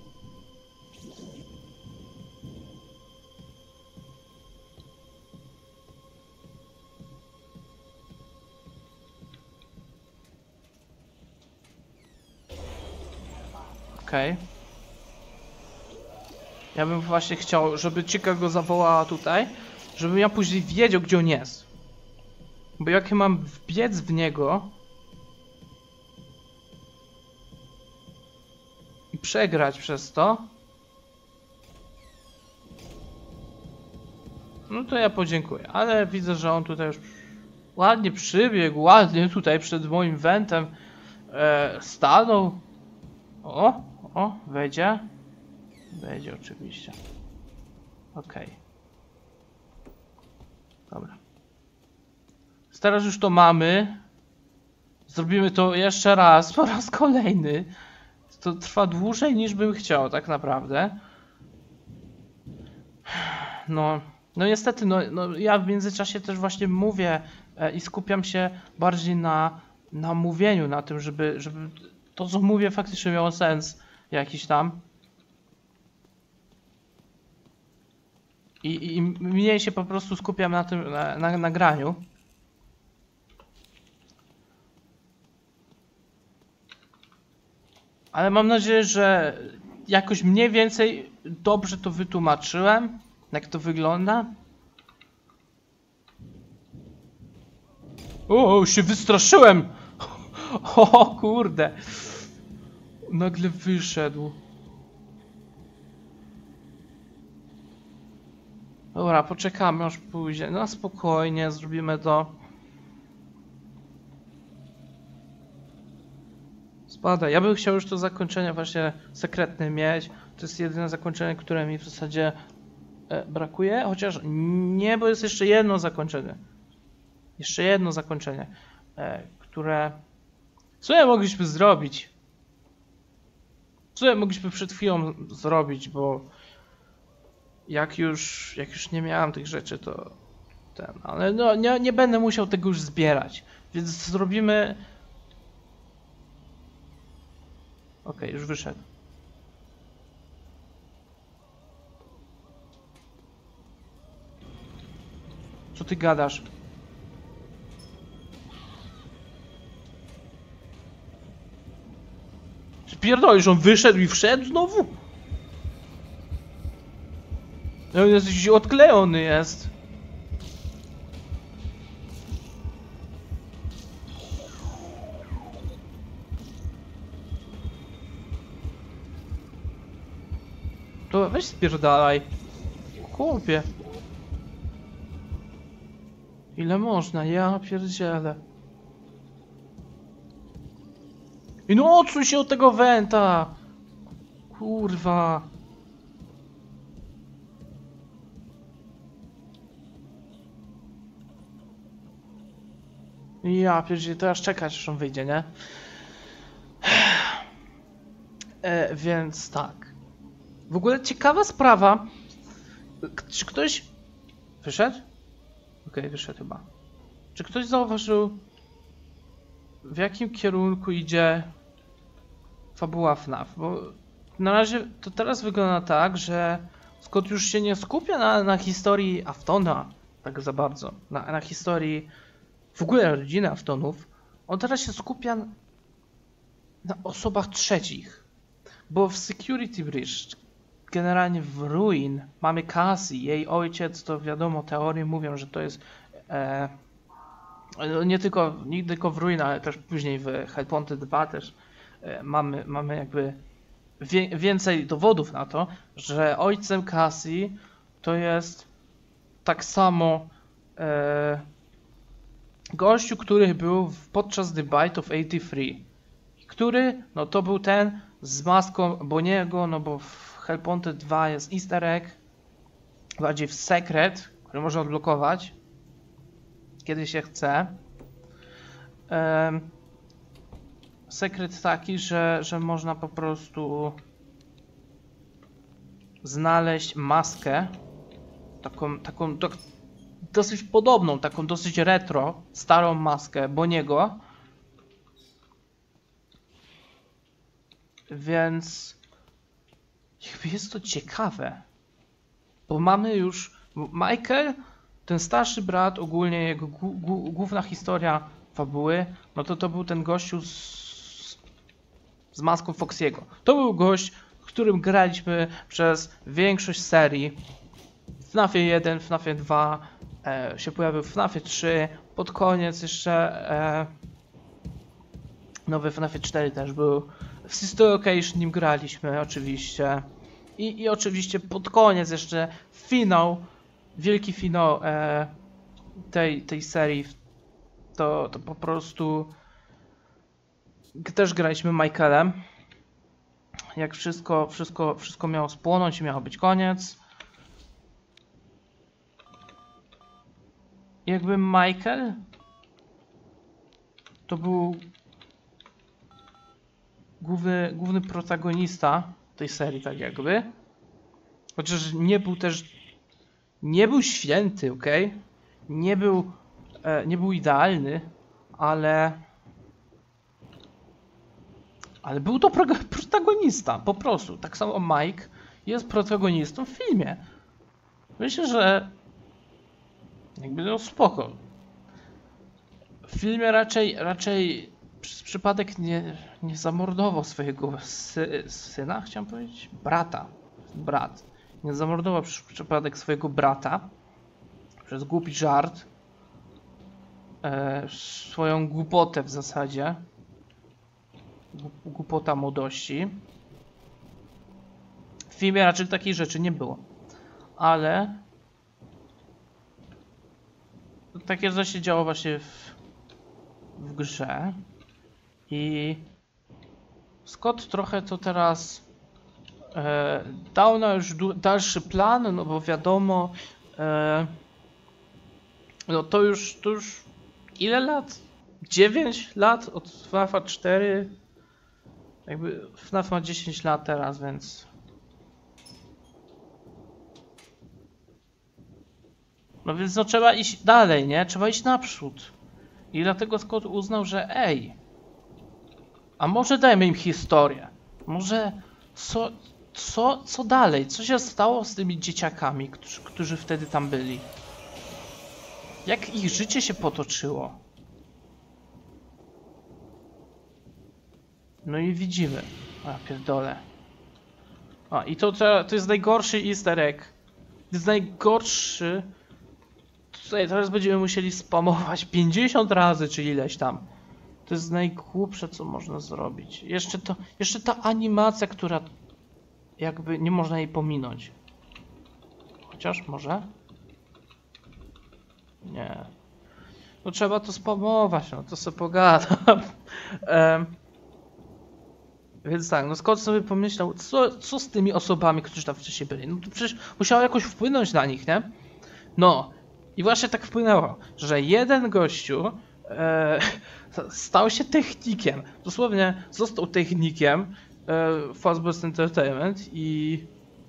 Okej. Okay. Ja bym właśnie chciał, żeby Chica go zawołała tutaj, żebym ja później wiedział gdzie on jest. Bo jak mam wbiec w niego i przegrać przez to, no to ja podziękuję. Ale widzę, że on tutaj już ładnie przybiegł, ładnie tutaj przed moim wentem e, stanął. O, o, wejdzie. Wejdzie oczywiście. Okej. Okay. Dobra. Teraz już to mamy. Zrobimy to jeszcze raz, po raz kolejny. To trwa dłużej niż bym chciał, tak naprawdę. No, no niestety, no, no ja w międzyczasie też właśnie mówię e, i skupiam się bardziej na, na mówieniu, na tym, żeby, żeby to co mówię faktycznie miało sens jakiś tam. I, i mniej się po prostu skupiam na tym, na, na nagraniu. Ale mam nadzieję, że jakoś mniej więcej dobrze to wytłumaczyłem, jak to wygląda. O, się wystraszyłem! O kurde! Nagle wyszedł. Dobra, poczekamy aż pójdzie. No spokojnie, zrobimy to. Spada. Ja bym chciał już to zakończenie właśnie sekretne mieć. To jest jedyne zakończenie, które mi w zasadzie e, brakuje. Chociaż nie, bo jest jeszcze jedno zakończenie. Jeszcze jedno zakończenie, e, które... Co ja mogliśmy zrobić? Co ja mogliśmy przed chwilą zrobić, bo... Jak już, jak już nie miałem tych rzeczy, to... Ten, ale no, nie, nie będę musiał tego już zbierać. Więc zrobimy... Okej, okay, już wyszedł. Co ty gadasz? Czy pierdolisz, on wyszedł i wszedł znowu? No on jest jakiś odklejony jest. To weź spierdalaj. Chłopie. Ile można? Ja pierdzielę. I no odsuń się od tego wenta! Kurwa. Ja pierdzielę, to aż czekać, aż on wyjdzie, nie? E, więc tak. W ogóle ciekawa sprawa. Czy ktoś... Wyszedł? Okej, okay, wyszedł chyba. Czy ktoś zauważył, w jakim kierunku idzie fabuła F NAF? Bo na razie to teraz wygląda tak, że Scott już się nie skupia na, na historii Aftona tak za bardzo. Na, na historii w ogóle rodziny Aftonów. On teraz się skupia na osobach trzecich. Bo w Security Breach, generalnie w Ruin, mamy Cassie, jej ojciec, to wiadomo, teorie mówią, że to jest e, nie tylko, nie tylko w Ruin, ale też później w Hellpointed dwa też e, mamy, mamy jakby wie, więcej dowodów na to, że ojcem Cassie to jest tak samo e, gościu, który był podczas The Bite of osiemdziesiąt trzy. Który, no to był ten z maską Boniego, no bo w Hellpointed dwa jest easter egg, bardziej w secret, który można odblokować, kiedy się chce. Um, sekret taki, że, że można po prostu znaleźć maskę, taką, taką do, dosyć podobną, taką dosyć retro, starą maskę Boniego. Więc jakby jest to ciekawe, bo mamy już Michael, ten starszy brat, ogólnie jego główna historia fabuły, no to to był ten gościu z, z maską Foxiego. To był gość, którym graliśmy przez większość serii. W FNAFie jeden, w FNAFie dwa, e, się pojawił w FNAFie trzy, pod koniec jeszcze e, nowy FNAFie cztery też był. W Sister Location nim graliśmy oczywiście. I, i oczywiście pod koniec jeszcze finał, wielki finał e, tej, tej serii. To, to po prostu też graliśmy Michaelem. Jak wszystko, wszystko, wszystko miało spłonąć i miało być koniec. Jakby Michael to był Główny, główny protagonista tej serii, tak jakby. Chociaż nie był też... Nie był święty, ok? Nie był... E, nie był idealny, ale... Ale był to pro, protagonista, po prostu. Tak samo Mike jest protagonistą w filmie. Myślę, że... Jakby no spoko. W filmie raczej... raczej przez przypadek nie, nie zamordował swojego sy syna, chciałem powiedzieć? Brata. Brat. Nie zamordował przez przypadek swojego brata. Przez głupi żart. E, swoją głupotę w zasadzie. Głupota młodości. W filmie raczej takich rzeczy nie było. Ale takie coś się działo właśnie w, w grze. I Scott trochę to teraz e, dał na już dalszy plan, no bo wiadomo, e, no to już, to już ile lat? dziewięć lat od F N A F-a cztery. Jakby F N A F ma dziesięć lat teraz, więc no więc no trzeba iść dalej, nie? Trzeba iść naprzód. I dlatego Scott uznał, że ej, a może dajmy im historię. Może co, co, co dalej? Co się stało z tymi dzieciakami, którzy, którzy wtedy tam byli? Jak ich życie się potoczyło? No i widzimy. A pierdolę. A i to, to jest najgorszy easter egg. To jest najgorszy. Tutaj teraz będziemy musieli spamować pięćdziesiąt razy, czy ileś tam. To jest najgłupsze, co można zrobić. Jeszcze to, jeszcze ta animacja, która jakby nie można jej pominąć. Chociaż może? Nie. No trzeba to spamować, no to sobie pogadam. um, Więc tak, no Scott sobie pomyślał, co, co z tymi osobami, którzy tam wcześniej byli. No to przecież musiało jakoś wpłynąć na nich, nie? No. I właśnie tak wpłynęło, że jeden gościu e, stał się technikiem. Dosłownie został technikiem e, Fazbear's Entertainment i,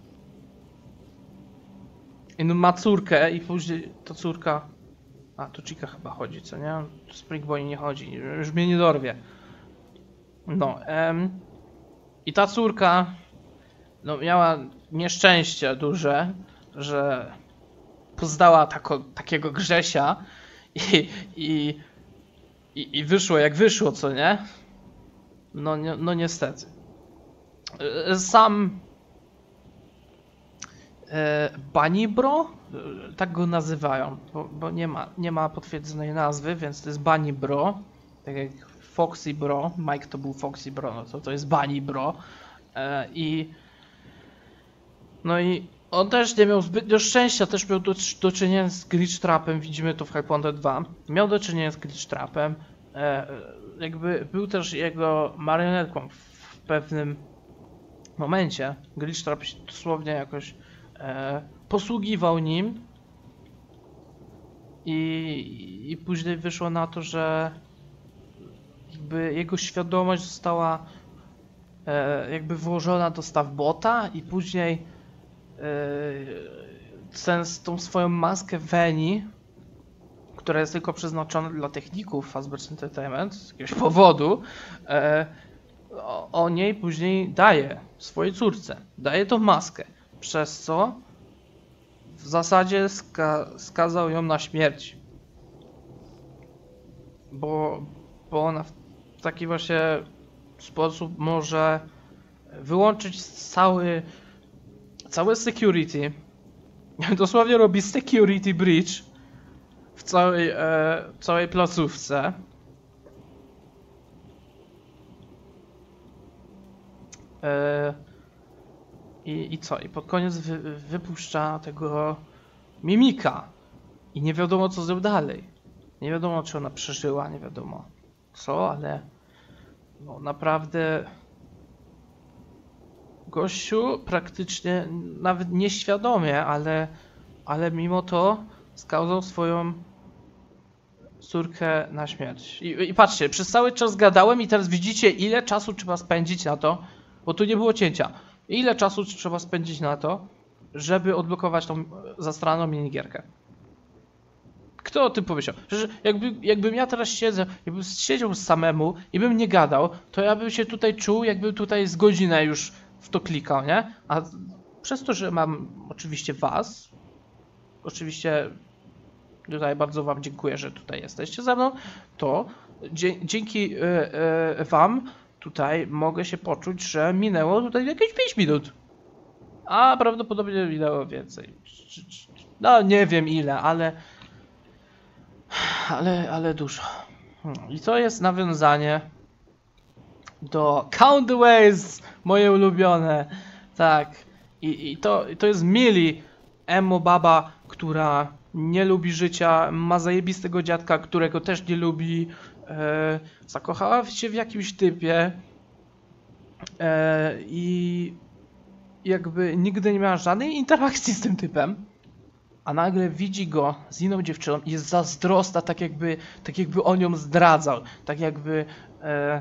i no ma córkę i później ta córka... A, tu Chica chyba chodzi, co nie? Tu Spring Bonnie nie chodzi, już mnie nie dorwie. No, em, i ta córka no miała nieszczęście duże, że poznała tako, takiego Grzesia i, i, i, i wyszło jak wyszło, co nie? No, nie, no niestety. Sam e, Bunny Bro, tak go nazywają, bo, bo nie ma, nie ma potwierdzonej nazwy, więc to jest Bunny Bro, tak jak Foxy Bro, Mike to był Foxy Bro, no to to jest Bunny Bro e, i no i on też nie miał zbytnio szczęścia, też miał do, do czynienia z Glitch Trapem, widzimy to w Hellpointer dwa. Miał do czynienia z Glitch Trapem, e, jakby był też jego marionetką w pewnym momencie. Glitch Trap się dosłownie jakoś e, posługiwał nim i, i później wyszło na to, że jakby jego świadomość została e, jakby włożona do Stavbota i później ten, tą swoją maskę Veni, która jest tylko przeznaczona dla techników Fazbear's Entertainment z jakiegoś powodu, e, o, o niej później daje swojej córce. Daje tą maskę, przez co w zasadzie ska skazał ją na śmierć. Bo, bo ona w taki właśnie sposób może wyłączyć cały Całe security, dosłownie robi security breach w całej, e, całej placówce. E, i, I co? I pod koniec wy, wypuszcza tego Mimika. I nie wiadomo co z nią dalej. Nie wiadomo czy ona przeżyła, nie wiadomo co, ale no naprawdę... Gościu praktycznie, nawet nieświadomie, ale, ale mimo to skazał swoją córkę na śmierć. I, I patrzcie, przez cały czas gadałem i teraz widzicie ile czasu trzeba spędzić na to, bo tu nie było cięcia. Ile czasu trzeba spędzić na to, żeby odblokować tą zastraną minigierkę. Kto o tym pomyślał? Przecież jakby, jakbym ja teraz siedzę, jakbym siedział samemu i bym nie gadał, to ja bym się tutaj czuł, jakbym tutaj z godzinę już w to klikał, nie? A przez to, że mam oczywiście was, oczywiście tutaj bardzo wam dziękuję, że tutaj jesteście ze mną, to dzie dzięki e, e, wam tutaj mogę się poczuć, że minęło tutaj jakieś pięć minut. A prawdopodobnie minęło więcej. No nie wiem ile, ale... Ale, ale dużo. Hmm. I to jest nawiązanie do Count the Ways, moje ulubione. Tak. I, i to, to jest Millie, emo baba, która nie lubi życia, ma zajebistego dziadka, którego też nie lubi. E, zakochała się w jakimś typie. E, I jakby nigdy nie miała żadnej interakcji z tym typem. A nagle widzi go z inną dziewczyną i jest zazdrosna, tak jakby, tak jakby on ją zdradzał. Tak jakby... E,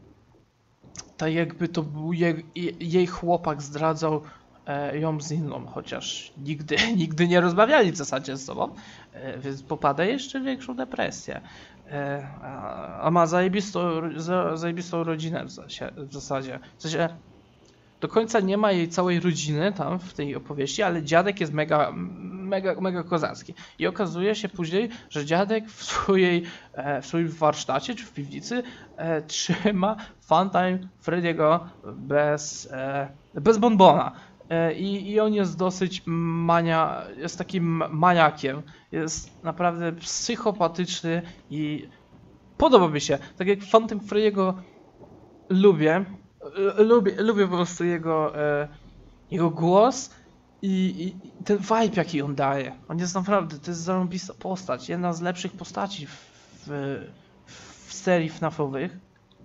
tak jakby to był jej, jej chłopak zdradzał e, ją z inną, chociaż nigdy, nigdy nie rozmawiali w zasadzie z sobą, e, więc popada jeszcze w większą depresję. E, a, a ma zajebistą, za, zajebistą rodzinę w, zasie, w zasadzie. W sensie, do końca nie ma jej całej rodziny tam w tej opowieści, ale dziadek jest mega, mega, mega kozacki. I okazuje się później, że dziadek w, swojej, e, w swoim warsztacie czy w piwnicy e, trzyma Funtime Freddy'ego bez, e, bez bonbona. E, i, I on jest dosyć mania, jest takim maniakiem. Jest naprawdę psychopatyczny i podoba mi się. Tak jak Funtime Freddy'ego lubię. Lubię, lubię po prostu jego, e, jego głos i, i ten vibe, jaki on daje. On jest naprawdę, to jest zarąbista postać. Jedna z lepszych postaci w, w, w serii F NAF-owych.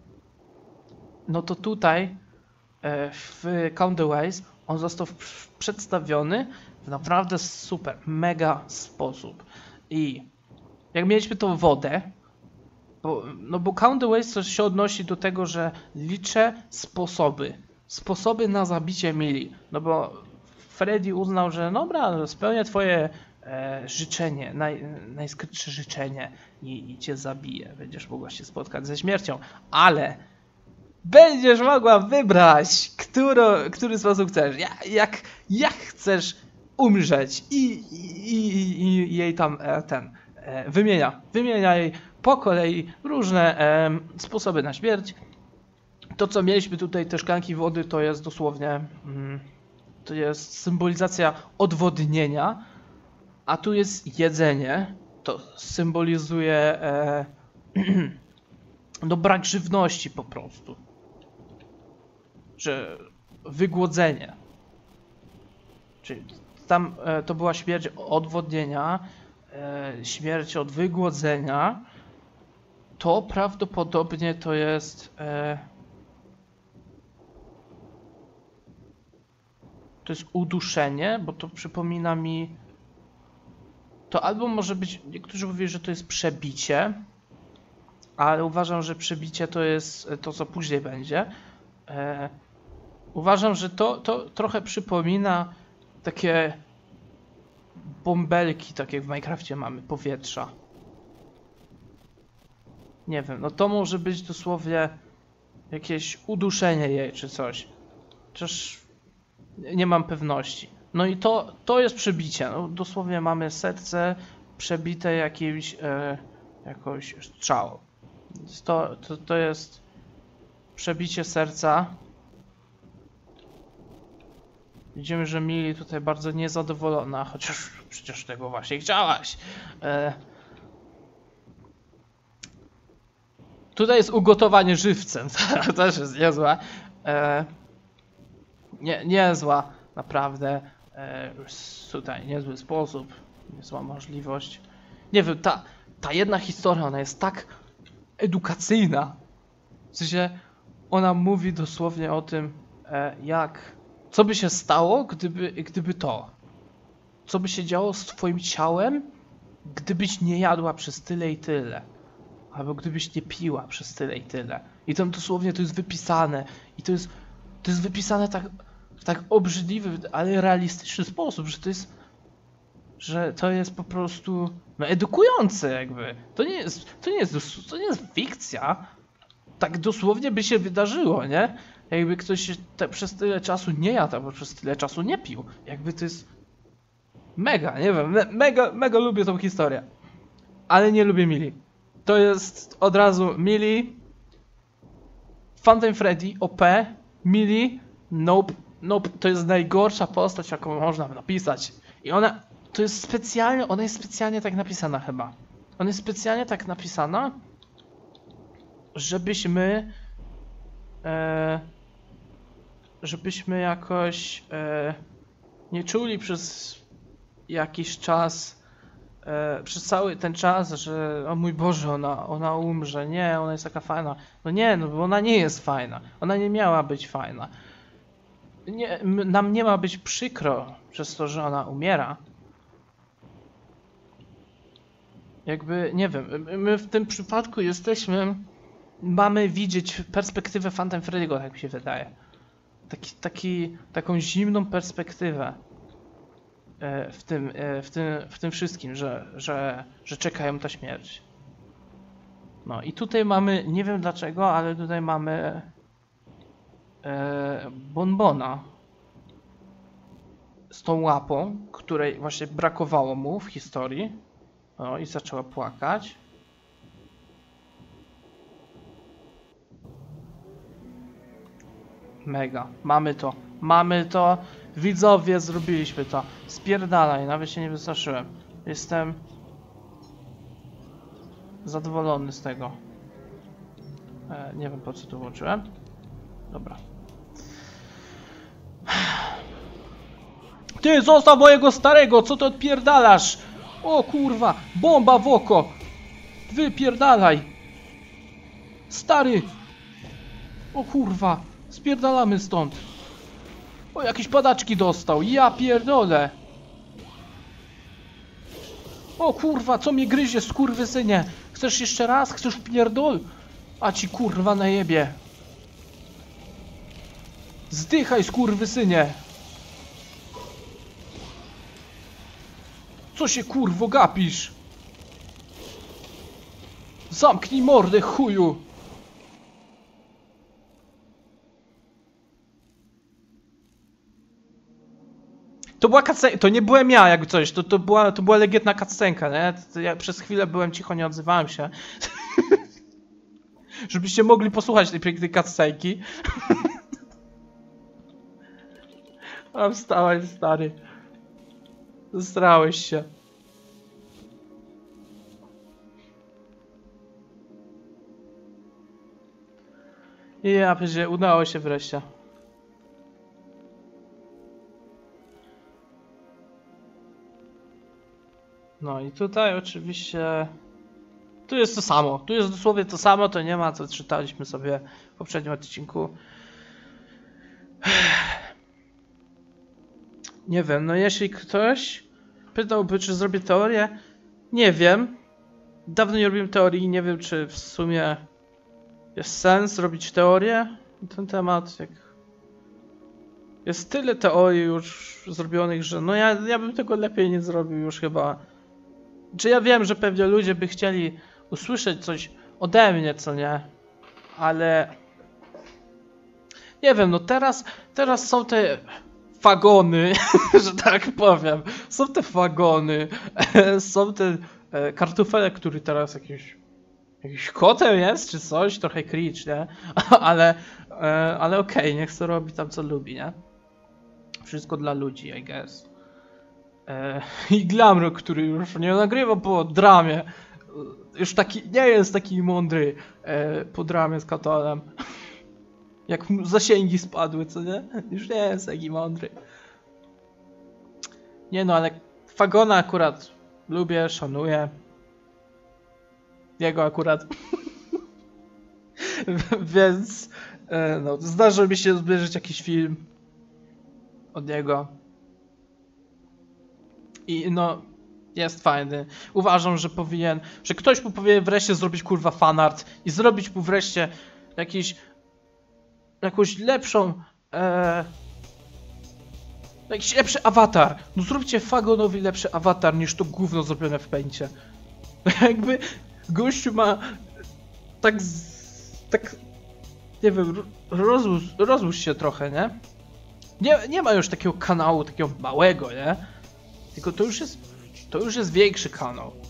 No to tutaj e, w Count the Ways on został w, przedstawiony w naprawdę super, mega sposób. I jak mieliśmy tą wodę, Bo, no bo Count the Ways coś się odnosi do tego, że liczę sposoby. Sposoby na zabicie Millie. No bo Freddy uznał, że dobra, spełnię twoje e, życzenie, naj, najskrytsze życzenie i, i cię zabiję. Będziesz mogła się spotkać ze śmiercią. Ale będziesz mogła wybrać, którą, który sposób chcesz. Jak, jak, jak chcesz umrzeć. I, i, i, i jej tam e, ten e, wymienia. Wymienia jej po kolei różne e, sposoby na śmierć. To, co mieliśmy tutaj, te szklanki wody, to jest dosłownie mm, to jest symbolizacja odwodnienia, a tu jest jedzenie. To symbolizuje e, no brak żywności po prostu. Że wygłodzenie. Czyli tam e, to była śmierć od odwodnienia, e, śmierć od wygłodzenia. To prawdopodobnie to jest e, to jest uduszenie, bo to przypomina mi to albo może być, niektórzy mówią, że to jest przebicie, ale uważam, że przebicie to jest to, co później będzie. E, uważam, że to, to trochę przypomina takie bąbelki, tak jak w Minecrafcie mamy, powietrza. Nie wiem, no to może być dosłownie jakieś uduszenie jej czy coś. Chociaż nie mam pewności. No i to, to jest przebicie. No, dosłownie mamy serce przebite jakimś e, jakąś strzałą. Więc to, to, to jest przebicie serca. Widzimy, że Millie tutaj bardzo niezadowolona, chociaż przecież tego właśnie chciałaś. E, Tutaj jest ugotowanie żywcem, to też jest niezła. E, nie, niezła, naprawdę. E, tutaj niezły sposób, niezła możliwość. Nie wiem, ta, ta jedna historia, ona jest tak edukacyjna. W sensie, ona mówi dosłownie o tym, e, jak, co by się stało, gdyby, gdyby to. Co by się działo z twoim ciałem, gdybyś nie jadła przez tyle i tyle. Albo gdybyś nie piła przez tyle i tyle. I tam dosłownie to jest wypisane. I to jest, to jest wypisane tak, w tak obrzydliwy, ale realistyczny sposób, że to jest, że to jest po prostu no, edukujące jakby. To nie jest, to nie jest, to nie jest fikcja. Tak dosłownie by się wydarzyło, nie? Jakby ktoś te, przez tyle czasu nie jadł, albo przez tyle czasu nie pił. Jakby to jest mega, nie wiem, me, mega, mega lubię tą historię. Ale nie lubię Millie. To jest od razu Mili, Phantom Freddy, O P, Mili, Nope, Nope, to jest najgorsza postać, jaką można napisać. I ona, to jest specjalnie, ona jest specjalnie tak napisana chyba. Ona jest specjalnie tak napisana, żebyśmy, e, żebyśmy jakoś e, nie czuli przez jakiś czas, e, przez cały ten czas, że o mój Boże, ona, ona umrze, nie, ona jest taka fajna. No nie, no bo ona nie jest fajna, ona nie miała być fajna. Nie, nam nie ma być przykro przez to, że ona umiera. Jakby, nie wiem, my w tym przypadku jesteśmy, mamy widzieć perspektywę Phantom Freddy'ego, tak mi się wydaje. Taki, taki, taką zimną perspektywę w tym, w tym, w tym wszystkim, że, że, że czekają ta śmierć. No i tutaj mamy, nie wiem dlaczego, ale tutaj mamy e, Bonbona z tą łapą, której właśnie brakowało mu w historii. O, i zaczęła płakać. Mega. Mamy to. Mamy to. Widzowie, zrobiliśmy to. Spierdalaj, nawet się nie wystraszyłem. Jestem zadowolony z tego. E, nie wiem po co tu włączyłem. Dobra. Ty, zostaw mojego starego! Co ty odpierdalasz? O kurwa! Bomba w oko! Wypierdalaj! Stary! O kurwa! Spierdalamy stąd! O, jakieś padaczki dostał! Ja pierdolę! O kurwa, co mnie gryzie, skurwysynie! Chcesz jeszcze raz? Chcesz pierdol? A ci kurwa najebie! Zdychaj, skurwysynie! Co się kurwo gapisz? Zamknij mordę, chuju! To była cutscenka, to nie byłem ja jak coś, to, to, była, to była legietna cutscenka, nie? To, to ja przez chwilę byłem cicho, nie odzywałem się. Żebyście mogli posłuchać tej pięknej cutscenki. A wstałeś, stary. Zstrałeś się. I ja pierdzie, udało się wreszcie. No i tutaj oczywiście... Tu jest to samo. Tu jest dosłownie to samo, to nie ma co czytaliśmy sobie w poprzednim odcinku. Nie wiem, no jeśli ktoś pytałby, czy zrobię teorię, nie wiem. Dawno nie robiłem teorii, nie wiem, czy w sumie jest sens robić teorię na ten temat. Jak... Jest tyle teorii już zrobionych, że no ja, ja bym tego lepiej nie zrobił już chyba. Czy ja wiem, że pewnie ludzie by chcieli usłyszeć coś ode mnie, co nie? Ale... Nie wiem, no teraz, teraz są te... Fagony, że tak powiem. Są te fagony, są te e, kartofele, który teraz jakiś jakiś kotem jest, czy coś, trochę cringe, nie? ale e, ale okej, okay, niech to robi tam co lubi, nie? Wszystko dla ludzi, I guess. E, I Glamrock, który już nie nagrywa po dramie, już taki, nie jest taki mądry e, po dramie z Katonem. Jak mu zasięgi spadły, co nie? Już nie jest taki mądry. Nie no, ale Fagona akurat lubię, szanuję. Jego akurat. Więc no, zdarzy mi się zbliżyć jakiś film od niego. I no, jest fajny. Uważam, że powinien, że ktoś mu powinien wreszcie zrobić kurwa fanart i zrobić mu wreszcie jakiś jakąś lepszą e, jakiś lepszy awatar. No zróbcie Fagonowi lepszy awatar niż to gówno zrobione w Paincie. Jakby gościu ma tak z, tak nie wiem, rozłóż, rozłóż się trochę, nie? nie? Nie ma już takiego kanału, takiego małego, nie? Tylko to już jest, to już jest większy kanał.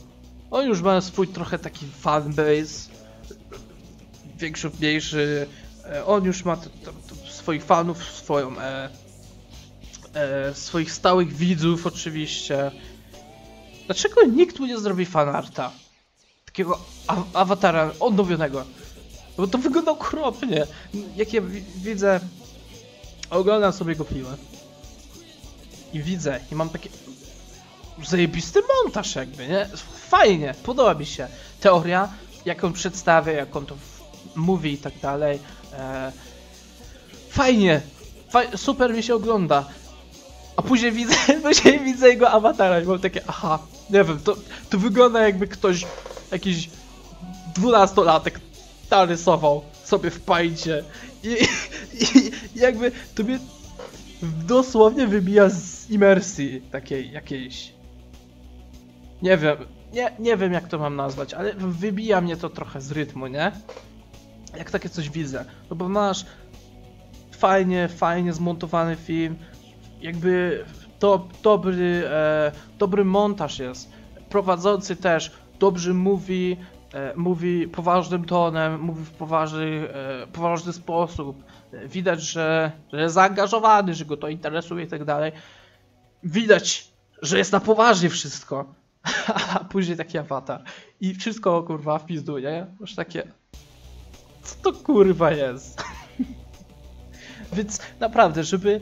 On już ma swój trochę taki fanbase, większy, mniejszy. On już ma to, to, to swoich fanów, swoją, e, e, swoich stałych widzów oczywiście. Dlaczego nikt mu nie zrobi fanarta? Takiego awatara odnowionego. Bo to wygląda okropnie. Jak ja widzę, oglądam sobie jego filmy i widzę, i mam takie zajebisty montaż jakby, nie? Fajnie, podoba mi się teoria, jak on przedstawia, jak on to mówi i tak dalej. E, fajnie, faj, super mi się ogląda. A później widzę, później widzę jego awatara i mam takie, aha, nie wiem, to, to wygląda jakby ktoś, jakiś dwunastolatek narysował sobie w pańcie i, i, i jakby to mnie dosłownie wybija z imersji takiej jakiejś. Nie wiem, nie, nie wiem jak to mam nazwać, ale wybija mnie to trochę z rytmu, nie? Jak takie coś widzę, no bo masz fajnie, fajnie zmontowany film, jakby to, dobry, e, dobry montaż jest, prowadzący też dobrze mówi, e, mówi poważnym tonem, mówi w poważny, e, poważny sposób, e, widać, że, że jest zaangażowany, że go to interesuje i tak dalej, widać, że jest na poważnie wszystko, a później taki awatar i wszystko kurwa w pizdu, nie? Już takie, co to kurwa jest? Więc naprawdę, żeby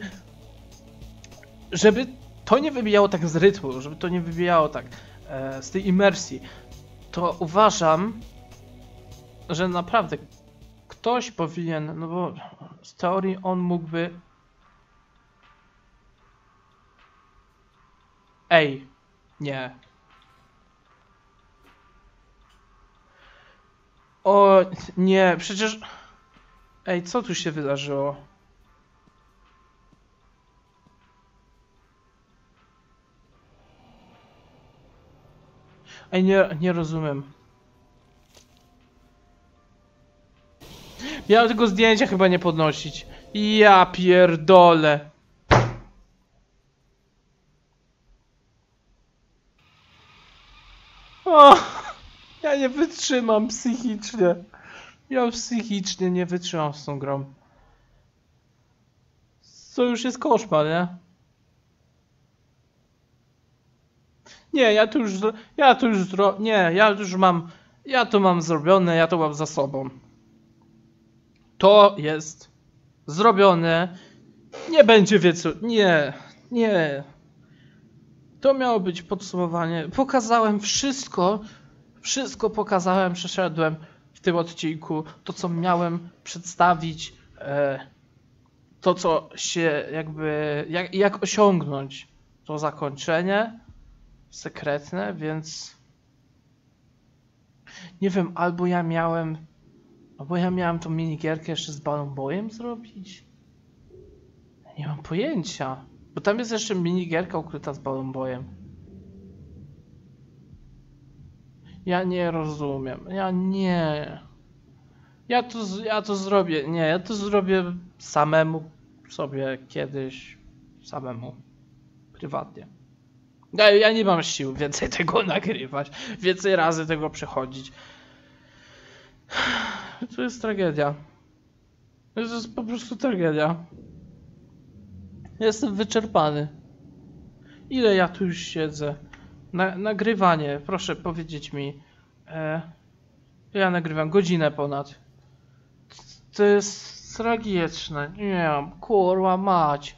żeby to nie wybijało tak z rytmu, żeby to nie wybijało tak e, z tej imersji, to uważam, że naprawdę ktoś powinien, no bo z teorii on mógłby... Ej, nie. O, nie, przecież... Ej, co tu się wydarzyło? Ej, nie, nie rozumiem. Miałem tego zdjęcia chyba nie podnosić. Ja pierdolę. O, ja nie wytrzymam psychicznie. Ja psychicznie nie wytrzymam z tą grą. To już jest koszmar, nie? Nie, ja to już, ja to już zro... Nie, ja już mam, ja to mam zrobione, ja to mam za sobą. To jest zrobione. Nie będzie wiecu, nie, nie. To miało być podsumowanie. Pokazałem wszystko, wszystko pokazałem, przeszedłem w tym odcinku. To, co miałem przedstawić, e, to, co się jakby, jak, jak osiągnąć to zakończenie sekretne, więc nie wiem, albo ja miałem, albo ja miałem tą minigierkę jeszcze z Balloon Boyem zrobić? Nie mam pojęcia, bo tam jest jeszcze minigierka ukryta z Balloon Boyem. Ja nie rozumiem, ja nie. Ja to, ja to zrobię, nie, ja to zrobię samemu sobie kiedyś, samemu, prywatnie. Ja, ja nie mam sił więcej tego nagrywać, więcej razy tego przechodzić. To jest tragedia. To jest po prostu tragedia. Jestem wyczerpany. Ile ja tu już siedzę? Na, nagrywanie, proszę powiedzieć mi. E, ja nagrywam godzinę ponad. To jest tragiczne. Nie wiem, kurwa mać.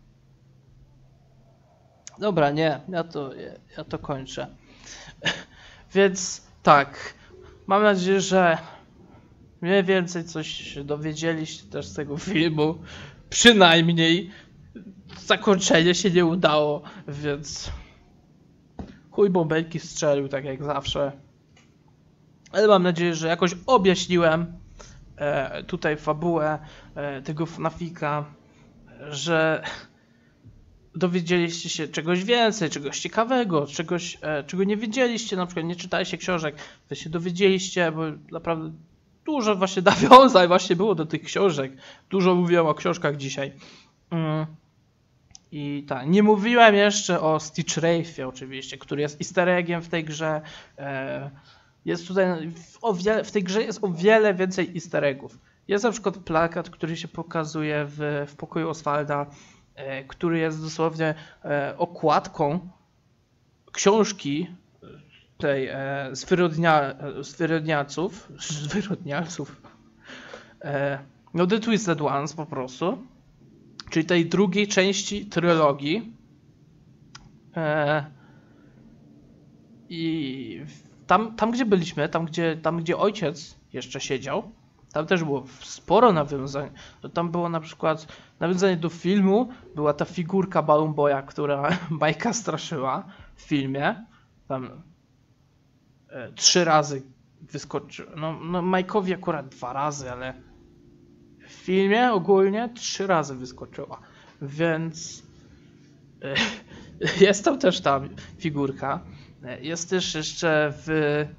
Dobra, nie, ja to, ja to kończę. Więc tak, mam nadzieję, że mniej więcej coś się dowiedzieliście też z tego filmu. Przynajmniej zakończenie się nie udało, więc chuj bąbelki strzelił, tak jak zawsze. Ale mam nadzieję, że jakoś objaśniłem e, tutaj fabułę e, tego FNAFika, że dowiedzieliście się czegoś więcej, czegoś ciekawego, czegoś, e, czego nie wiedzieliście, na przykład nie czytaliście książek, wy się dowiedzieliście, bo naprawdę dużo właśnie nawiązań właśnie było do tych książek. Dużo mówiłem o książkach dzisiaj. Mm. I tak, nie mówiłem jeszcze o Stitch Wraithie oczywiście, który jest easter eggiem w tej grze. E, jest tutaj, w, o wiele, w tej grze jest o wiele więcej easter eggów. Jest na przykład plakat, który się pokazuje w, w pokoju Oswalda, e, który jest dosłownie e, okładką książki tej e, zwyrodnia, zwyrodnialców, zwyrodnialców, e, no The Twisted Ones po prostu, czyli tej drugiej części trylogii. E, I tam, tam gdzie byliśmy, tam gdzie, tam gdzie ojciec jeszcze siedział, tam też było sporo nawiązań. Tam było na przykład nawiązanie do filmu, była ta figurka Balloon Boya, która bajka straszyła w filmie. Tam e, trzy razy wyskoczył. No, no Mike'owi akurat dwa razy, ale w filmie ogólnie trzy razy wyskoczyła. Więc e, jest tam też ta figurka. Jest też jeszcze w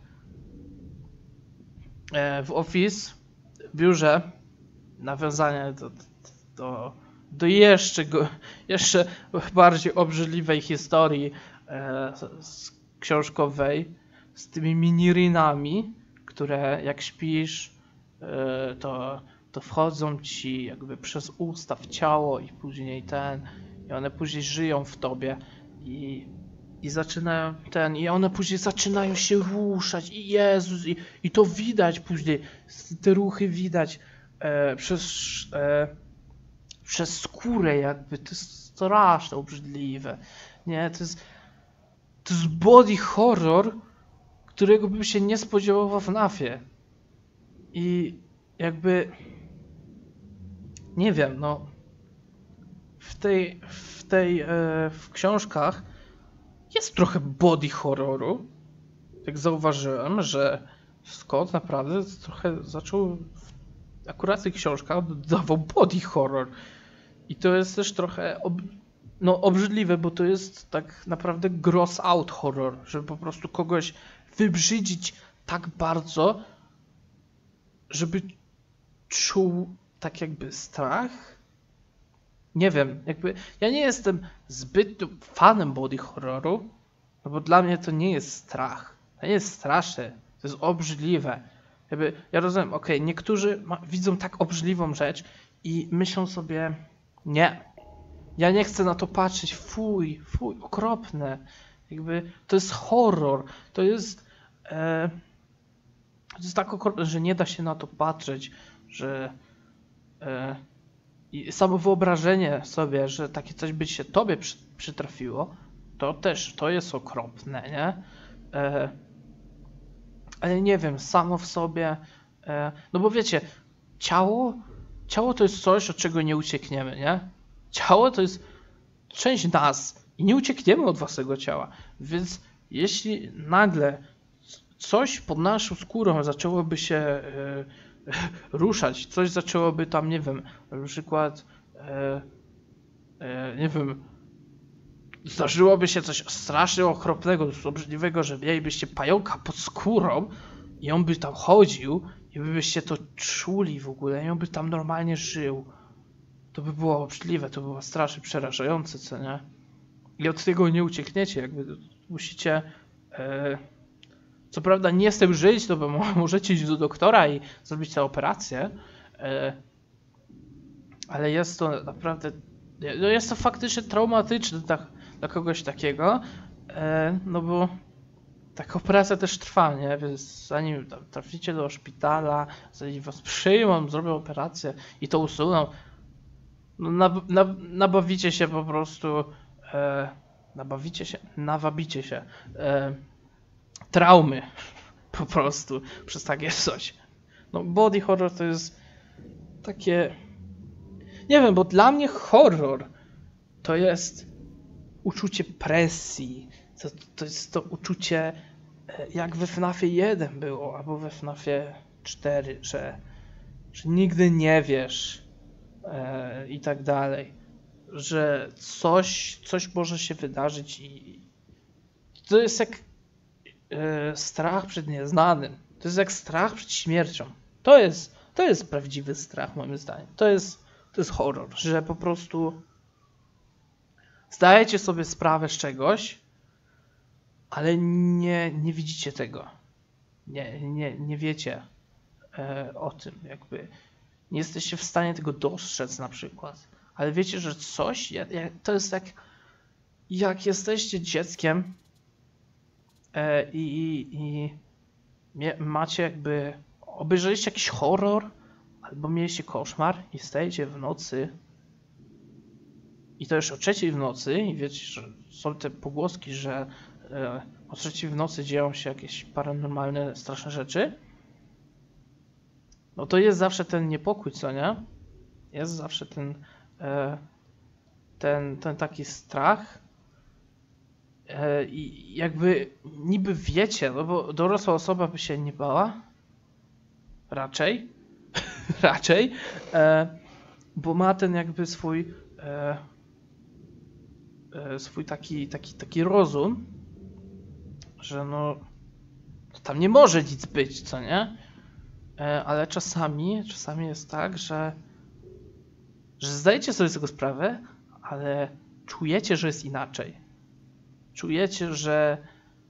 e, w Office, w biurze, nawiązanie do, do, do jeszcze, go, jeszcze bardziej obrzydliwej historii e, z książkowej, z tymi mini-rinami, które jak śpisz, e, to, to wchodzą ci jakby przez usta w ciało i później ten, i one później żyją w tobie i I zaczynają ten, i one później zaczynają się ruszać, i Jezus, i, i to widać później, te ruchy widać e, przez, e, przez skórę jakby, to jest strasznie obrzydliwe, nie, to jest, to jest body horror, którego bym się nie spodziewał w nafie. I jakby, nie wiem, no, w tej, w tej, e, w książkach jest trochę body horroru. Tak zauważyłem, że Scott naprawdę trochę zaczął akurat w tych książkach dodawał body horror. I to jest też trochę ob no, obrzydliwe, bo to jest tak naprawdę gross out horror, żeby po prostu kogoś wybrzydzić tak bardzo, żeby czuł tak jakby strach. Nie wiem, jakby ja nie jestem zbyt fanem body horroru, no bo dla mnie to nie jest strach. To nie jest straszne, to jest obrzydliwe. Jakby, ja rozumiem, okej, okay, niektórzy ma, widzą tak obrzydliwą rzecz i myślą sobie, nie, ja nie chcę na to patrzeć, fuj, fuj, okropne. Jakby to jest horror, to jest, e, to jest tak okropne, że nie da się na to patrzeć, że e, i samo wyobrażenie sobie, że takie coś by się tobie przy, przytrafiło, to też, to jest okropne, nie? E, ale nie wiem, samo w sobie, e, no bo wiecie, ciało, ciało to jest coś, od czego nie uciekniemy, nie? Ciało to jest część nas i nie uciekniemy od własnego ciała, więc jeśli nagle coś pod naszą skórą zaczęłoby się e, ruszać, coś zaczęłoby tam, nie wiem, na przykład, e, e, nie wiem, zdarzyłoby się coś strasznie okropnego, obrzydliwego, że mielibyście pająka pod skórą i on by tam chodził i wy byście to czuli w ogóle i on by tam normalnie żył. To by było obrzydliwe, to by było strasznie przerażające, co nie? I od tego nie uciekniecie, jakby musicie... E, Co prawda nie z tym żyć, to bo możecie iść do doktora i zrobić tę operację, ale jest to naprawdę, no jest to faktycznie traumatyczne dla, dla kogoś takiego, no bo taka operacja też trwa, nie? Więc zanim traficie do szpitala, zanim was przyjmą, zrobią operację i to usuną, no nab nab nabawicie się po prostu, e, nabawicie się, nawabicie się, e, traumy po prostu przez takie coś. No body horror to jest takie, nie wiem, bo dla mnie horror to jest uczucie presji, to, to jest to uczucie jak we FNAFie jeden było, albo we FNAFie cztery, że, że nigdy nie wiesz e, i tak dalej, że coś, coś może się wydarzyć i to jest jak strach przed nieznanym. To jest jak strach przed śmiercią. To jest, to jest prawdziwy strach moim zdaniem. To jest, to jest horror, że po prostu zdajecie sobie sprawę z czegoś, ale nie, nie widzicie tego. Nie, nie, nie wiecie e, o tym, jakby nie jesteście w stanie tego dostrzec na przykład, ale wiecie, że coś, jak, jak, to jest jak, jak jesteście dzieckiem e, i, i, i mie, macie jakby, obejrzeliście jakiś horror, albo mieliście koszmar i stajecie w nocy i to już o trzeciej w nocy i wiecie, że są te pogłoski, że e, o trzeciej w nocy dzieją się jakieś paranormalne, straszne rzeczy, no to jest zawsze ten niepokój, co nie? Jest zawsze ten, e, ten, ten taki strach e, i jakby niby wiecie, no bo dorosła osoba by się nie bała, raczej, raczej, e, bo ma ten jakby swój e, e, swój taki, taki, taki rozum, że no tam nie może nic być, co nie? E, ale czasami, czasami jest tak, że, że zdajecie sobie z tego sprawę, ale czujecie, że jest inaczej. Czujecie, że,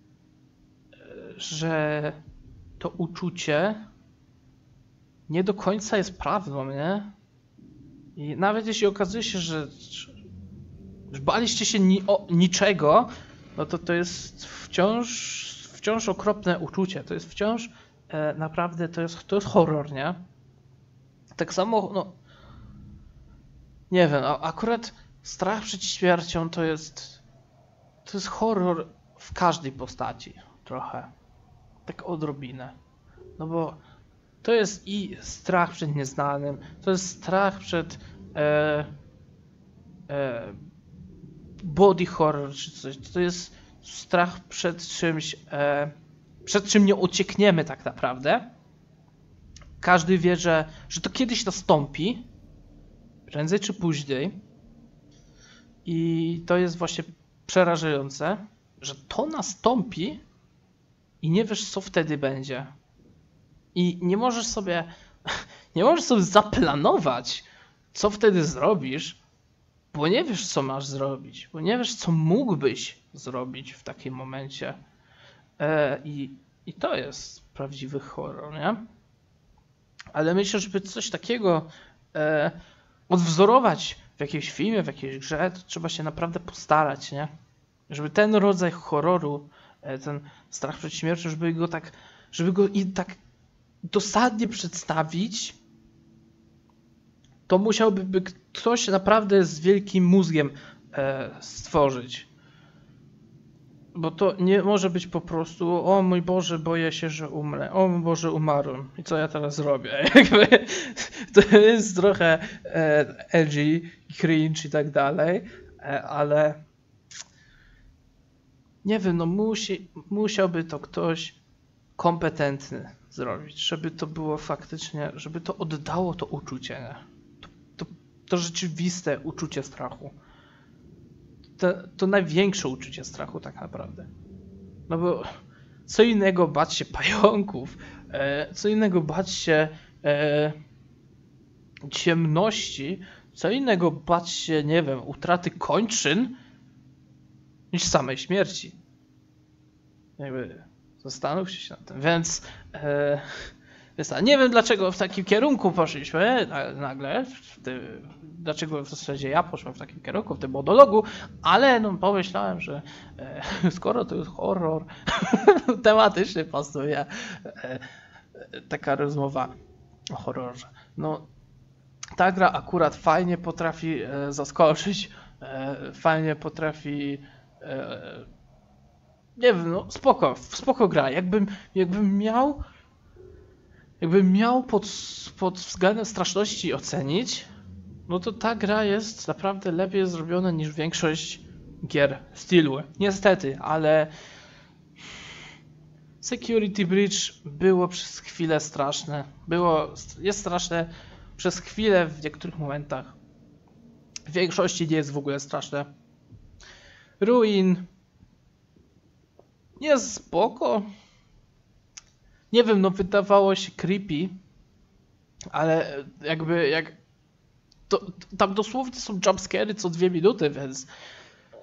że to uczucie nie do końca jest prawdą, nie? I nawet jeśli okazuje się, że, że baliście się ni o niczego, no to to jest wciąż, wciąż okropne uczucie. To jest wciąż e, naprawdę, to jest, to jest horror, nie? Tak samo, no nie wiem, a, akurat strach przed śmiercią to jest to jest horror w każdej postaci, trochę. Tak odrobinę. No bo to jest i strach przed nieznanym, to jest strach przed e, e, body horror czy coś. To jest strach przed czymś, e, przed czym nie uciekniemy tak naprawdę. Każdy wie, że, że to kiedyś nastąpi, prędzej czy później. I to jest właśnie przerażające, że to nastąpi i nie wiesz, co wtedy będzie. I nie możesz sobie, nie możesz sobie zaplanować, co wtedy zrobisz, bo nie wiesz, co masz zrobić, bo nie wiesz, co mógłbyś zrobić w takim momencie. E, i, I to jest prawdziwy horror, nie? Ale myślę, żeby coś takiego e, odwzorować w jakimś filmie, w jakiejś grze, to trzeba się naprawdę postarać, nie? Żeby ten rodzaj horroru, e, ten strach przed śmiercią, żeby go tak, żeby go i tak dosadnie przedstawić, to musiałby ktoś naprawdę z wielkim mózgiem e, stworzyć. Bo to nie może być po prostu, o mój Boże, boję się, że umrę, o mój Boże, umarłem i co ja teraz zrobię? Jakby, to jest trochę e, edgy, cringe i tak dalej, e, ale nie wiem, no musi, musiałby to ktoś kompetentny zrobić, żeby to było faktycznie, żeby to oddało to uczucie, nie? To, to, to rzeczywiste uczucie strachu. To, to największe uczucie strachu tak naprawdę. No bo co innego bać się pająków, e, co innego bać się e, ciemności, co innego bać się, nie wiem, utraty kończyn, niż samej śmierci. Jakby zastanówcie się nad tym. Więc e, Więc, nie wiem, dlaczego w takim kierunku poszliśmy nagle, ty, dlaczego w zasadzie ja poszłem w takim kierunku, w tym monologu, ale no, pomyślałem, że e, skoro to jest horror, tematycznie pasuje e, taka rozmowa o horrorze. No, ta gra akurat fajnie potrafi e, zaskoczyć, e, fajnie potrafi e, nie wiem, no spoko, spoko gra. Jakbym, jakbym miał Jakbym miał pod, pod względem straszności ocenić, no to ta gra jest naprawdę lepiej zrobiona niż większość gier stylu. Niestety, ale Security Breach było przez chwilę straszne. Było, jest straszne przez chwilę w niektórych momentach. W większości nie jest w ogóle straszne. Ruin jest spoko. Nie wiem, no wydawało się creepy, ale jakby jak to, tam dosłownie są jumpscary co dwie minuty, więc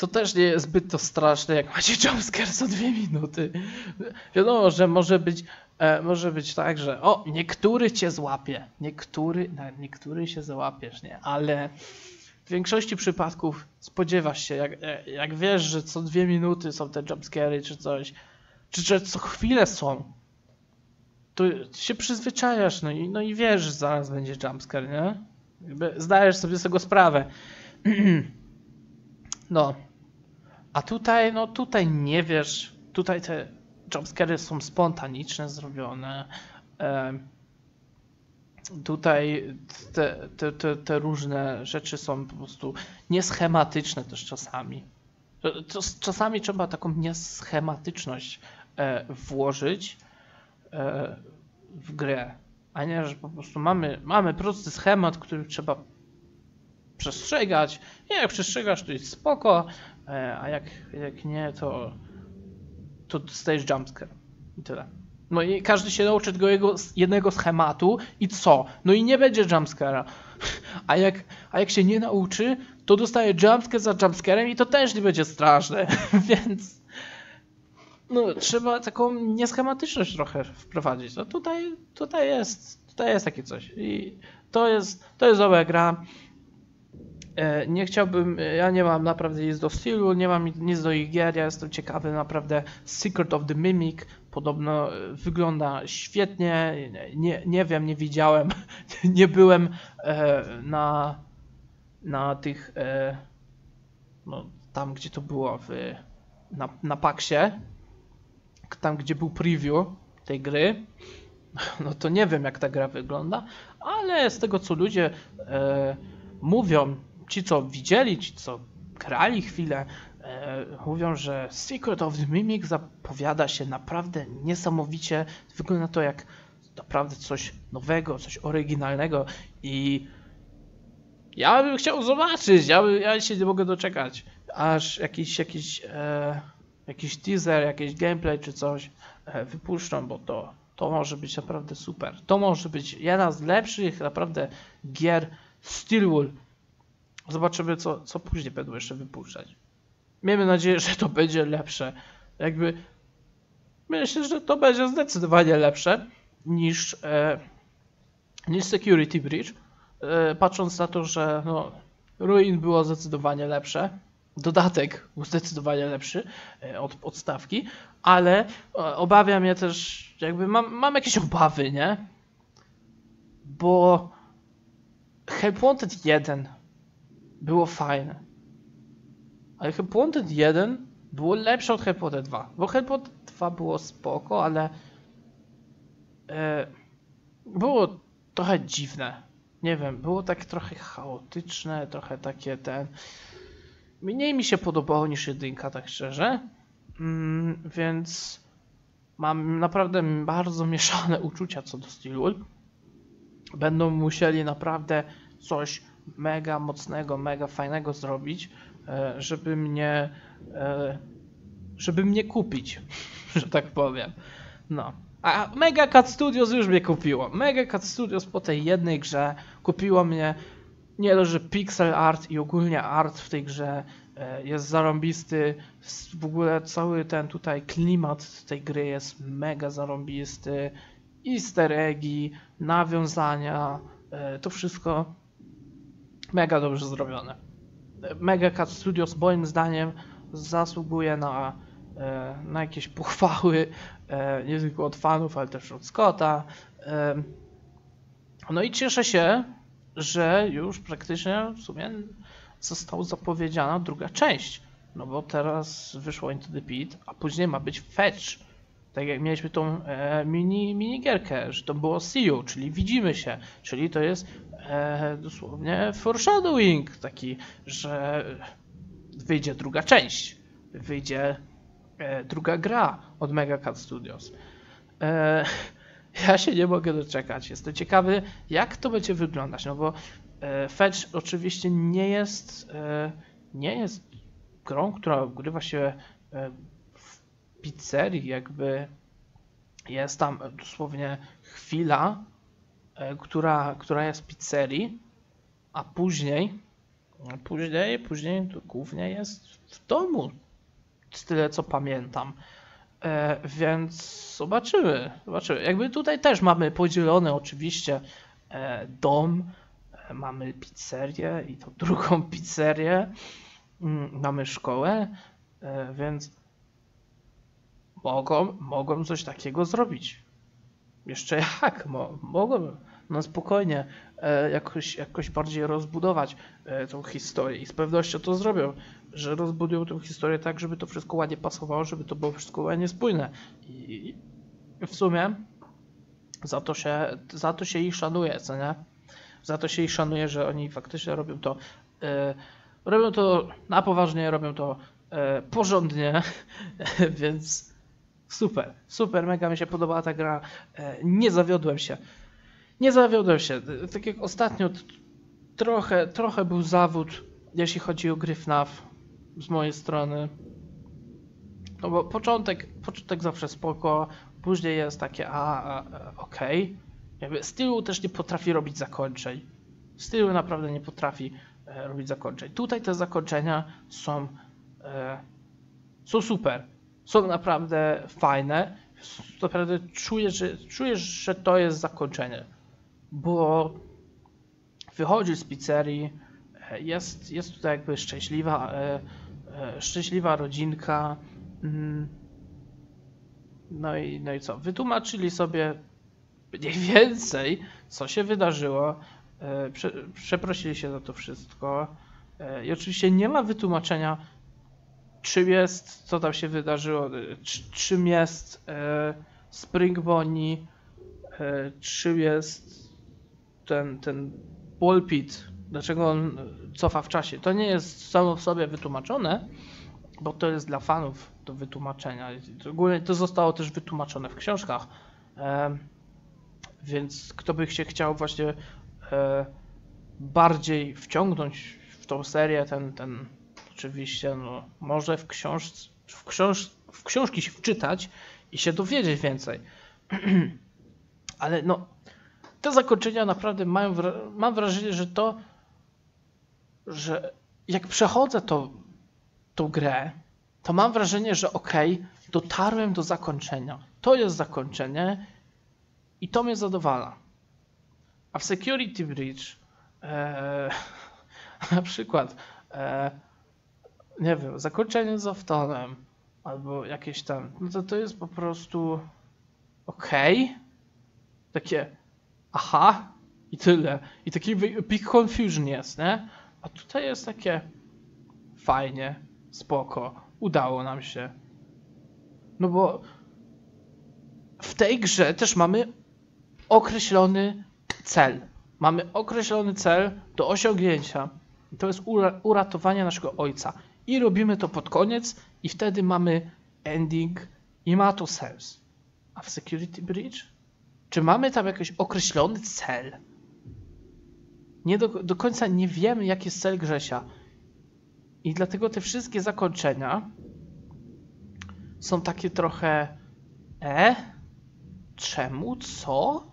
to też nie jest zbyt to straszne, jak macie jumpscare co dwie minuty. Wiadomo, że może być, e, może być tak, że o, niektóry cię złapie, niektóry, na niektóry się załapiesz, nie? Ale w większości przypadków spodziewasz się, jak, jak wiesz, że co dwie minuty są te jumpscary czy coś, czy że co chwilę są, to się przyzwyczajasz, no i, no i wiesz, że zaraz będzie jumpscare, nie? Jakby zdajesz sobie z tego sprawę. No. A tutaj, no tutaj nie wiesz, tutaj te jumpscary są spontaniczne, zrobione. E, tutaj te, te, te, te różne rzeczy są po prostu nieschematyczne też czasami. To, czasami trzeba taką nieschematyczność e, włożyć e, w grę, a nie, że po prostu mamy, mamy prosty schemat, który trzeba przestrzegać. I jak przestrzegasz, to jest spoko, a jak, jak nie, to, to dostajesz jumpscare. I tyle. No i każdy się nauczy tego jego, jednego schematu i co? No i nie będzie jumpscare'a. A jak, a jak się nie nauczy, to dostaje jumpscare za jumpscarem i to też nie będzie straszne. Więc no, trzeba taką nieschematyczność trochę wprowadzić. No tutaj, tutaj jest, tutaj jest takie coś. I to jest, to jest dobra gra. Nie chciałbym, ja nie mam naprawdę nic do stylu, nie mam nic do ich gier, ja jestem ciekawy naprawdę. Secret of the Mimic podobno wygląda świetnie, nie, nie wiem, nie widziałem, nie byłem e, na, na tych, e, no tam gdzie to było, w, na, na Paxie, tam gdzie był preview tej gry, no to nie wiem jak ta gra wygląda, ale z tego co ludzie e, mówią, ci co widzieli, ci co grali chwilę, e, mówią, że Secret of the Mimic zapowiada się naprawdę niesamowicie. Wygląda to jak naprawdę coś nowego, coś oryginalnego i ja bym chciał zobaczyć, ja, by, ja się nie mogę doczekać, aż jakiś, jakiś, e, jakiś teaser, jakiś gameplay czy coś e, wypuszczą, bo to, to może być naprawdę super. To może być jedna z lepszych naprawdę gier Steelwool. Zobaczymy, co, co później będą jeszcze wypuszczać. Miejmy nadzieję, że to będzie lepsze. Jakby myślę, że to będzie zdecydowanie lepsze niż, e, niż Security Breach. E, patrząc na to, że no, Ruin było zdecydowanie lepsze. Dodatek był zdecydowanie lepszy e, od podstawki, ale e, obawia mnie też, jakby mam, mam jakieś obawy, nie? Bo Help Wanted jeden było fajne. Ale Help Wanted jeden było lepsze od Help Wanted dwa. Bo Help Wanted dwa było spoko, ale e, było trochę dziwne. Nie wiem, było takie trochę chaotyczne, trochę takie ten... Mniej mi się podobało niż jedynka, tak szczerze. Mm, więc mam naprawdę bardzo mieszane uczucia co do Steelwool. Będą musieli naprawdę coś mega mocnego, mega fajnego zrobić, żeby mnie, żeby mnie kupić, że tak powiem. No. A Mega Cat Studios już mnie kupiło. Mega Cat Studios po tej jednej grze kupiło mnie. Nie dość, że pixel art i ogólnie art w tej grze jest zarąbisty. W ogóle cały ten tutaj klimat tej gry jest mega zarąbisty. Easter eggi, nawiązania, to wszystko mega dobrze zrobione. Mega Cat Studios moim zdaniem zasługuje na, na jakieś pochwały, nie tylko od fanów, ale też od Scotta. No i cieszę się, że już praktycznie w sumie została zapowiedziana druga część. No bo teraz wyszło Into the Pit, a później ma być Fetch. Tak jak mieliśmy tą e, mini, minigierkę, że to było See You, czyli widzimy się, czyli to jest e, dosłownie foreshadowing taki, że wyjdzie druga część, wyjdzie e, druga gra od Mega Cat Studios. E, ja się nie mogę doczekać, jestem ciekawy jak to będzie wyglądać, no bo e, Fetch oczywiście nie jest, e, nie jest grą, która ogrywa się e, pizzerii, jakby jest tam dosłownie chwila, która, która jest w pizzerii, a później Później, później to głównie jest w domu, z tyle co pamiętam. E, więc zobaczymy, zobaczymy. Jakby tutaj też mamy podzielone oczywiście e, dom, e, mamy pizzerię i tą drugą pizzerię, mm, mamy szkołę, e, więc mogą, mogą coś takiego zrobić. Jeszcze jak, mo, mogą, no spokojnie, e, jakoś, jakoś bardziej rozbudować e, tą historię i z pewnością to zrobią, że rozbudują tę historię tak, żeby to wszystko ładnie pasowało, żeby to było wszystko ładnie spójne. I w sumie za to się, za to się ich szanuje, co nie? Za to się ich szanuje, że oni faktycznie robią to, e, robią to na poważnie, robią to e, porządnie, więc super, super, mega mi się podobała ta gra, e, nie zawiodłem się. Nie zawiodłem się. Tak jak ostatnio t- trochę, trochę był zawód, jeśli chodzi o gry F NAF z mojej strony. No bo początek, początek zawsze spoko, później jest takie a, a, a okej. Jakby Stylu też nie potrafi robić zakończeń. Stylu naprawdę nie potrafi e, robić zakończeń. Tutaj te zakończenia są, e, są super. Są naprawdę fajne. Naprawdę czujesz, że, czujesz, że to jest zakończenie. Bo wychodzi z pizzerii, e, jest, jest tutaj jakby szczęśliwa, e, e, szczęśliwa rodzinka. mm, No i, no i co? Wytłumaczyli sobie mniej więcej, co się wydarzyło. e, Prze, przeprosili się za to wszystko. E, I oczywiście nie ma wytłumaczenia, czym jest, co tam się wydarzyło, e, czy- czym jest e, Spring Bonnie, e, czym jest ten, ten ball pit, dlaczego on cofa w czasie. To nie jest samo w sobie wytłumaczone, bo to jest dla fanów do wytłumaczenia. Ogólnie to zostało też wytłumaczone w książkach, e, więc kto by się chciał właśnie e, bardziej wciągnąć w tą serię, ten, ten oczywiście no, może w, książ w, książ w książki się wczytać i się dowiedzieć więcej. Ale no, te zakończenia naprawdę mają, wra mam wrażenie, że to, że jak przechodzę to, tą grę, to mam wrażenie, że okej, okay, dotarłem do zakończenia. To jest zakończenie i to mnie zadowala. A w Security Breach e, na przykład e, nie wiem, zakończenie z Aftonem albo jakieś tam, no to to jest po prostu okej, okay. Takie aha i tyle. I taki big confusion jest, nie? A tutaj jest takie fajnie, spoko, udało nam się. No bo w tej grze też mamy określony cel. Mamy określony cel do osiągnięcia. To jest ura uratowanie naszego ojca. I robimy to pod koniec i wtedy mamy ending i ma to sens. A w Security Breach? Czy mamy tam jakiś określony cel? Nie do, do końca nie wiemy, jaki jest cel Grzesia. I dlatego te wszystkie zakończenia są takie trochę e? Czemu? Co?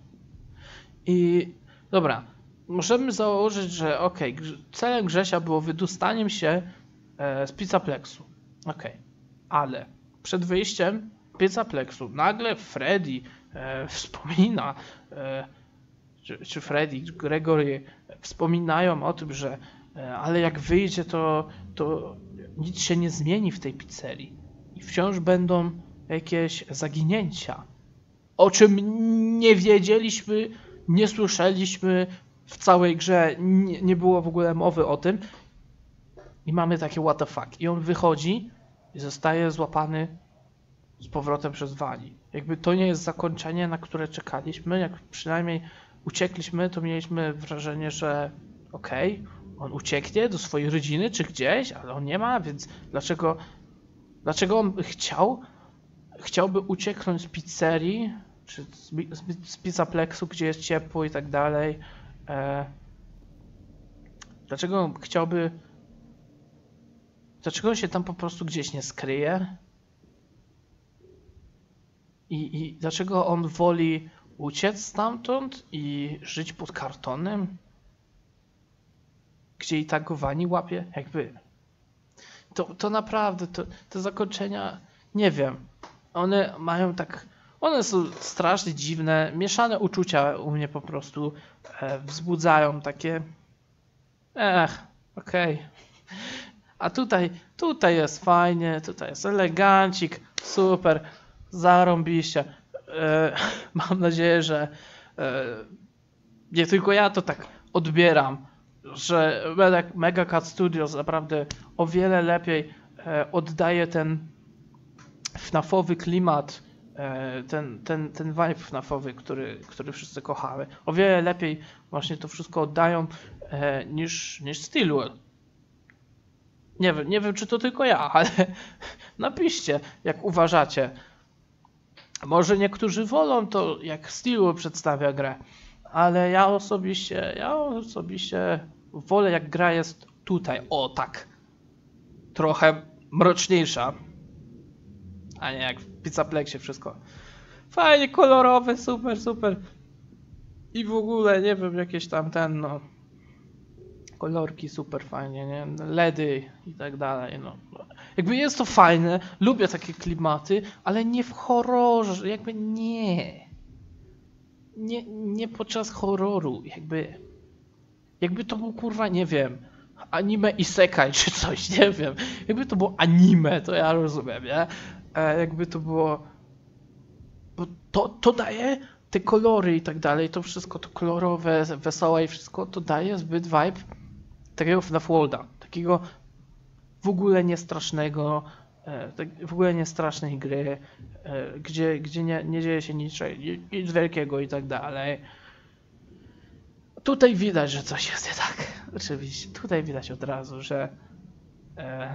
I dobra, możemy założyć, że ok, celem Grzesia było wydostaniem się e, z Pizzaplexu. Ok, ale przed wyjściem Pizzaplexu nagle Freddy e, wspomina, e, czy, czy Freddy, czy Gregory wspominają o tym, że e, ale jak wyjdzie, to, to nic się nie zmieni w tej pizzerii. I wciąż będą jakieś zaginięcia. O czym nie wiedzieliśmy, nie słyszeliśmy w całej grze, nie, nie było w ogóle mowy o tym. I mamy takie what the fuck. I on wychodzi i zostaje złapany z powrotem przez Wani. Jakby to nie jest zakończenie, na które czekaliśmy. Jak przynajmniej uciekliśmy, to mieliśmy wrażenie, że okej, okay, on ucieknie do swojej rodziny czy gdzieś, ale on nie ma, więc dlaczego, dlaczego on chciał, chciałby ucieknąć z pizzerii, czy z, z, z Pizzaplexu, gdzie jest ciepło i tak dalej. E, dlaczego on chciałby, dlaczego on się tam po prostu gdzieś nie skryje? I, i dlaczego on woli uciec stamtąd i żyć pod kartonem? gdzie i tagowanie łapie, jakby to, to naprawdę, to, te zakończenia, nie wiem, one mają tak, one są strasznie dziwne, mieszane uczucia u mnie po prostu e, wzbudzają takie, ech, okej. Okay. A tutaj, tutaj jest fajnie, tutaj jest elegancik, super, zarąbiście. E, mam nadzieję, że e, nie tylko ja to tak odbieram, że Mega Cat Studios naprawdę o wiele lepiej e, oddaje ten fnafowy klimat, e, ten, ten, ten vibe fnafowy, który, który wszyscy kochamy. O wiele lepiej właśnie to wszystko oddają e, niż, niż Steelworld. Nie wiem, nie wiem, czy to tylko ja, ale napiszcie, jak uważacie. Może niektórzy wolą to, jak Steelworld przedstawia grę, ale ja osobiście, ja osobiście wolę, jak gra jest tutaj, o tak, trochę mroczniejsza, a nie jak w Pizzaplexie wszystko. Fajnie, kolorowe, super, super. I w ogóle, nie wiem, jakieś tam ten, no, kolorki super fajnie, nie? LEDy i tak dalej, no. Jakby jest to fajne, lubię takie klimaty, ale nie w horrorze, jakby nie. Nie, nie podczas horroru, jakby, jakby to był kurwa, nie wiem, anime isekai czy coś, nie wiem. Jakby to było anime, to ja rozumiem, nie? E, jakby to było, bo to, to daje te kolory i tak dalej, to wszystko, to kolorowe, wesołe i wszystko, to daje zbyt vibe takiego F NAF Worlda, takiego w ogóle niestrasznego, e, w ogóle niestrasznej gry, e, gdzie, gdzie nie, nie dzieje się nic, nic wielkiego i tak dalej. Tutaj widać, że coś jest nie tak. Oczywiście, tutaj widać od razu, że e,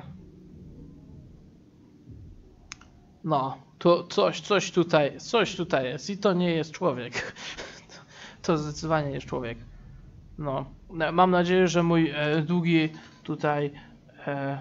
no, to coś, coś tutaj, coś tutaj jest i to nie jest człowiek. To zdecydowanie jest człowiek. No, mam nadzieję, że mój e, długi tutaj e,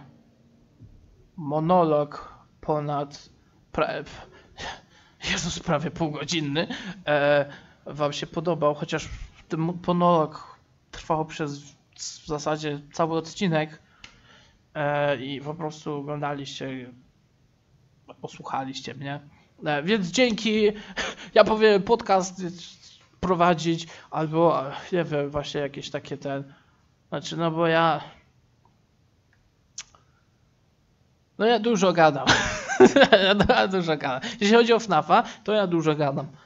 monolog ponad pra, Jezus, prawie półgodzinny e, wam się podobał, chociaż ten monolog trwał przez w zasadzie cały odcinek e, i po prostu oglądaliście, posłuchaliście mnie, e, więc dzięki. Ja powiem podcast prowadzić, albo nie wiem, właśnie jakieś takie ten, znaczy no bo ja no ja dużo gadam. Ja dużo gadam. Jeśli chodzi o FNAFa, to ja dużo gadam.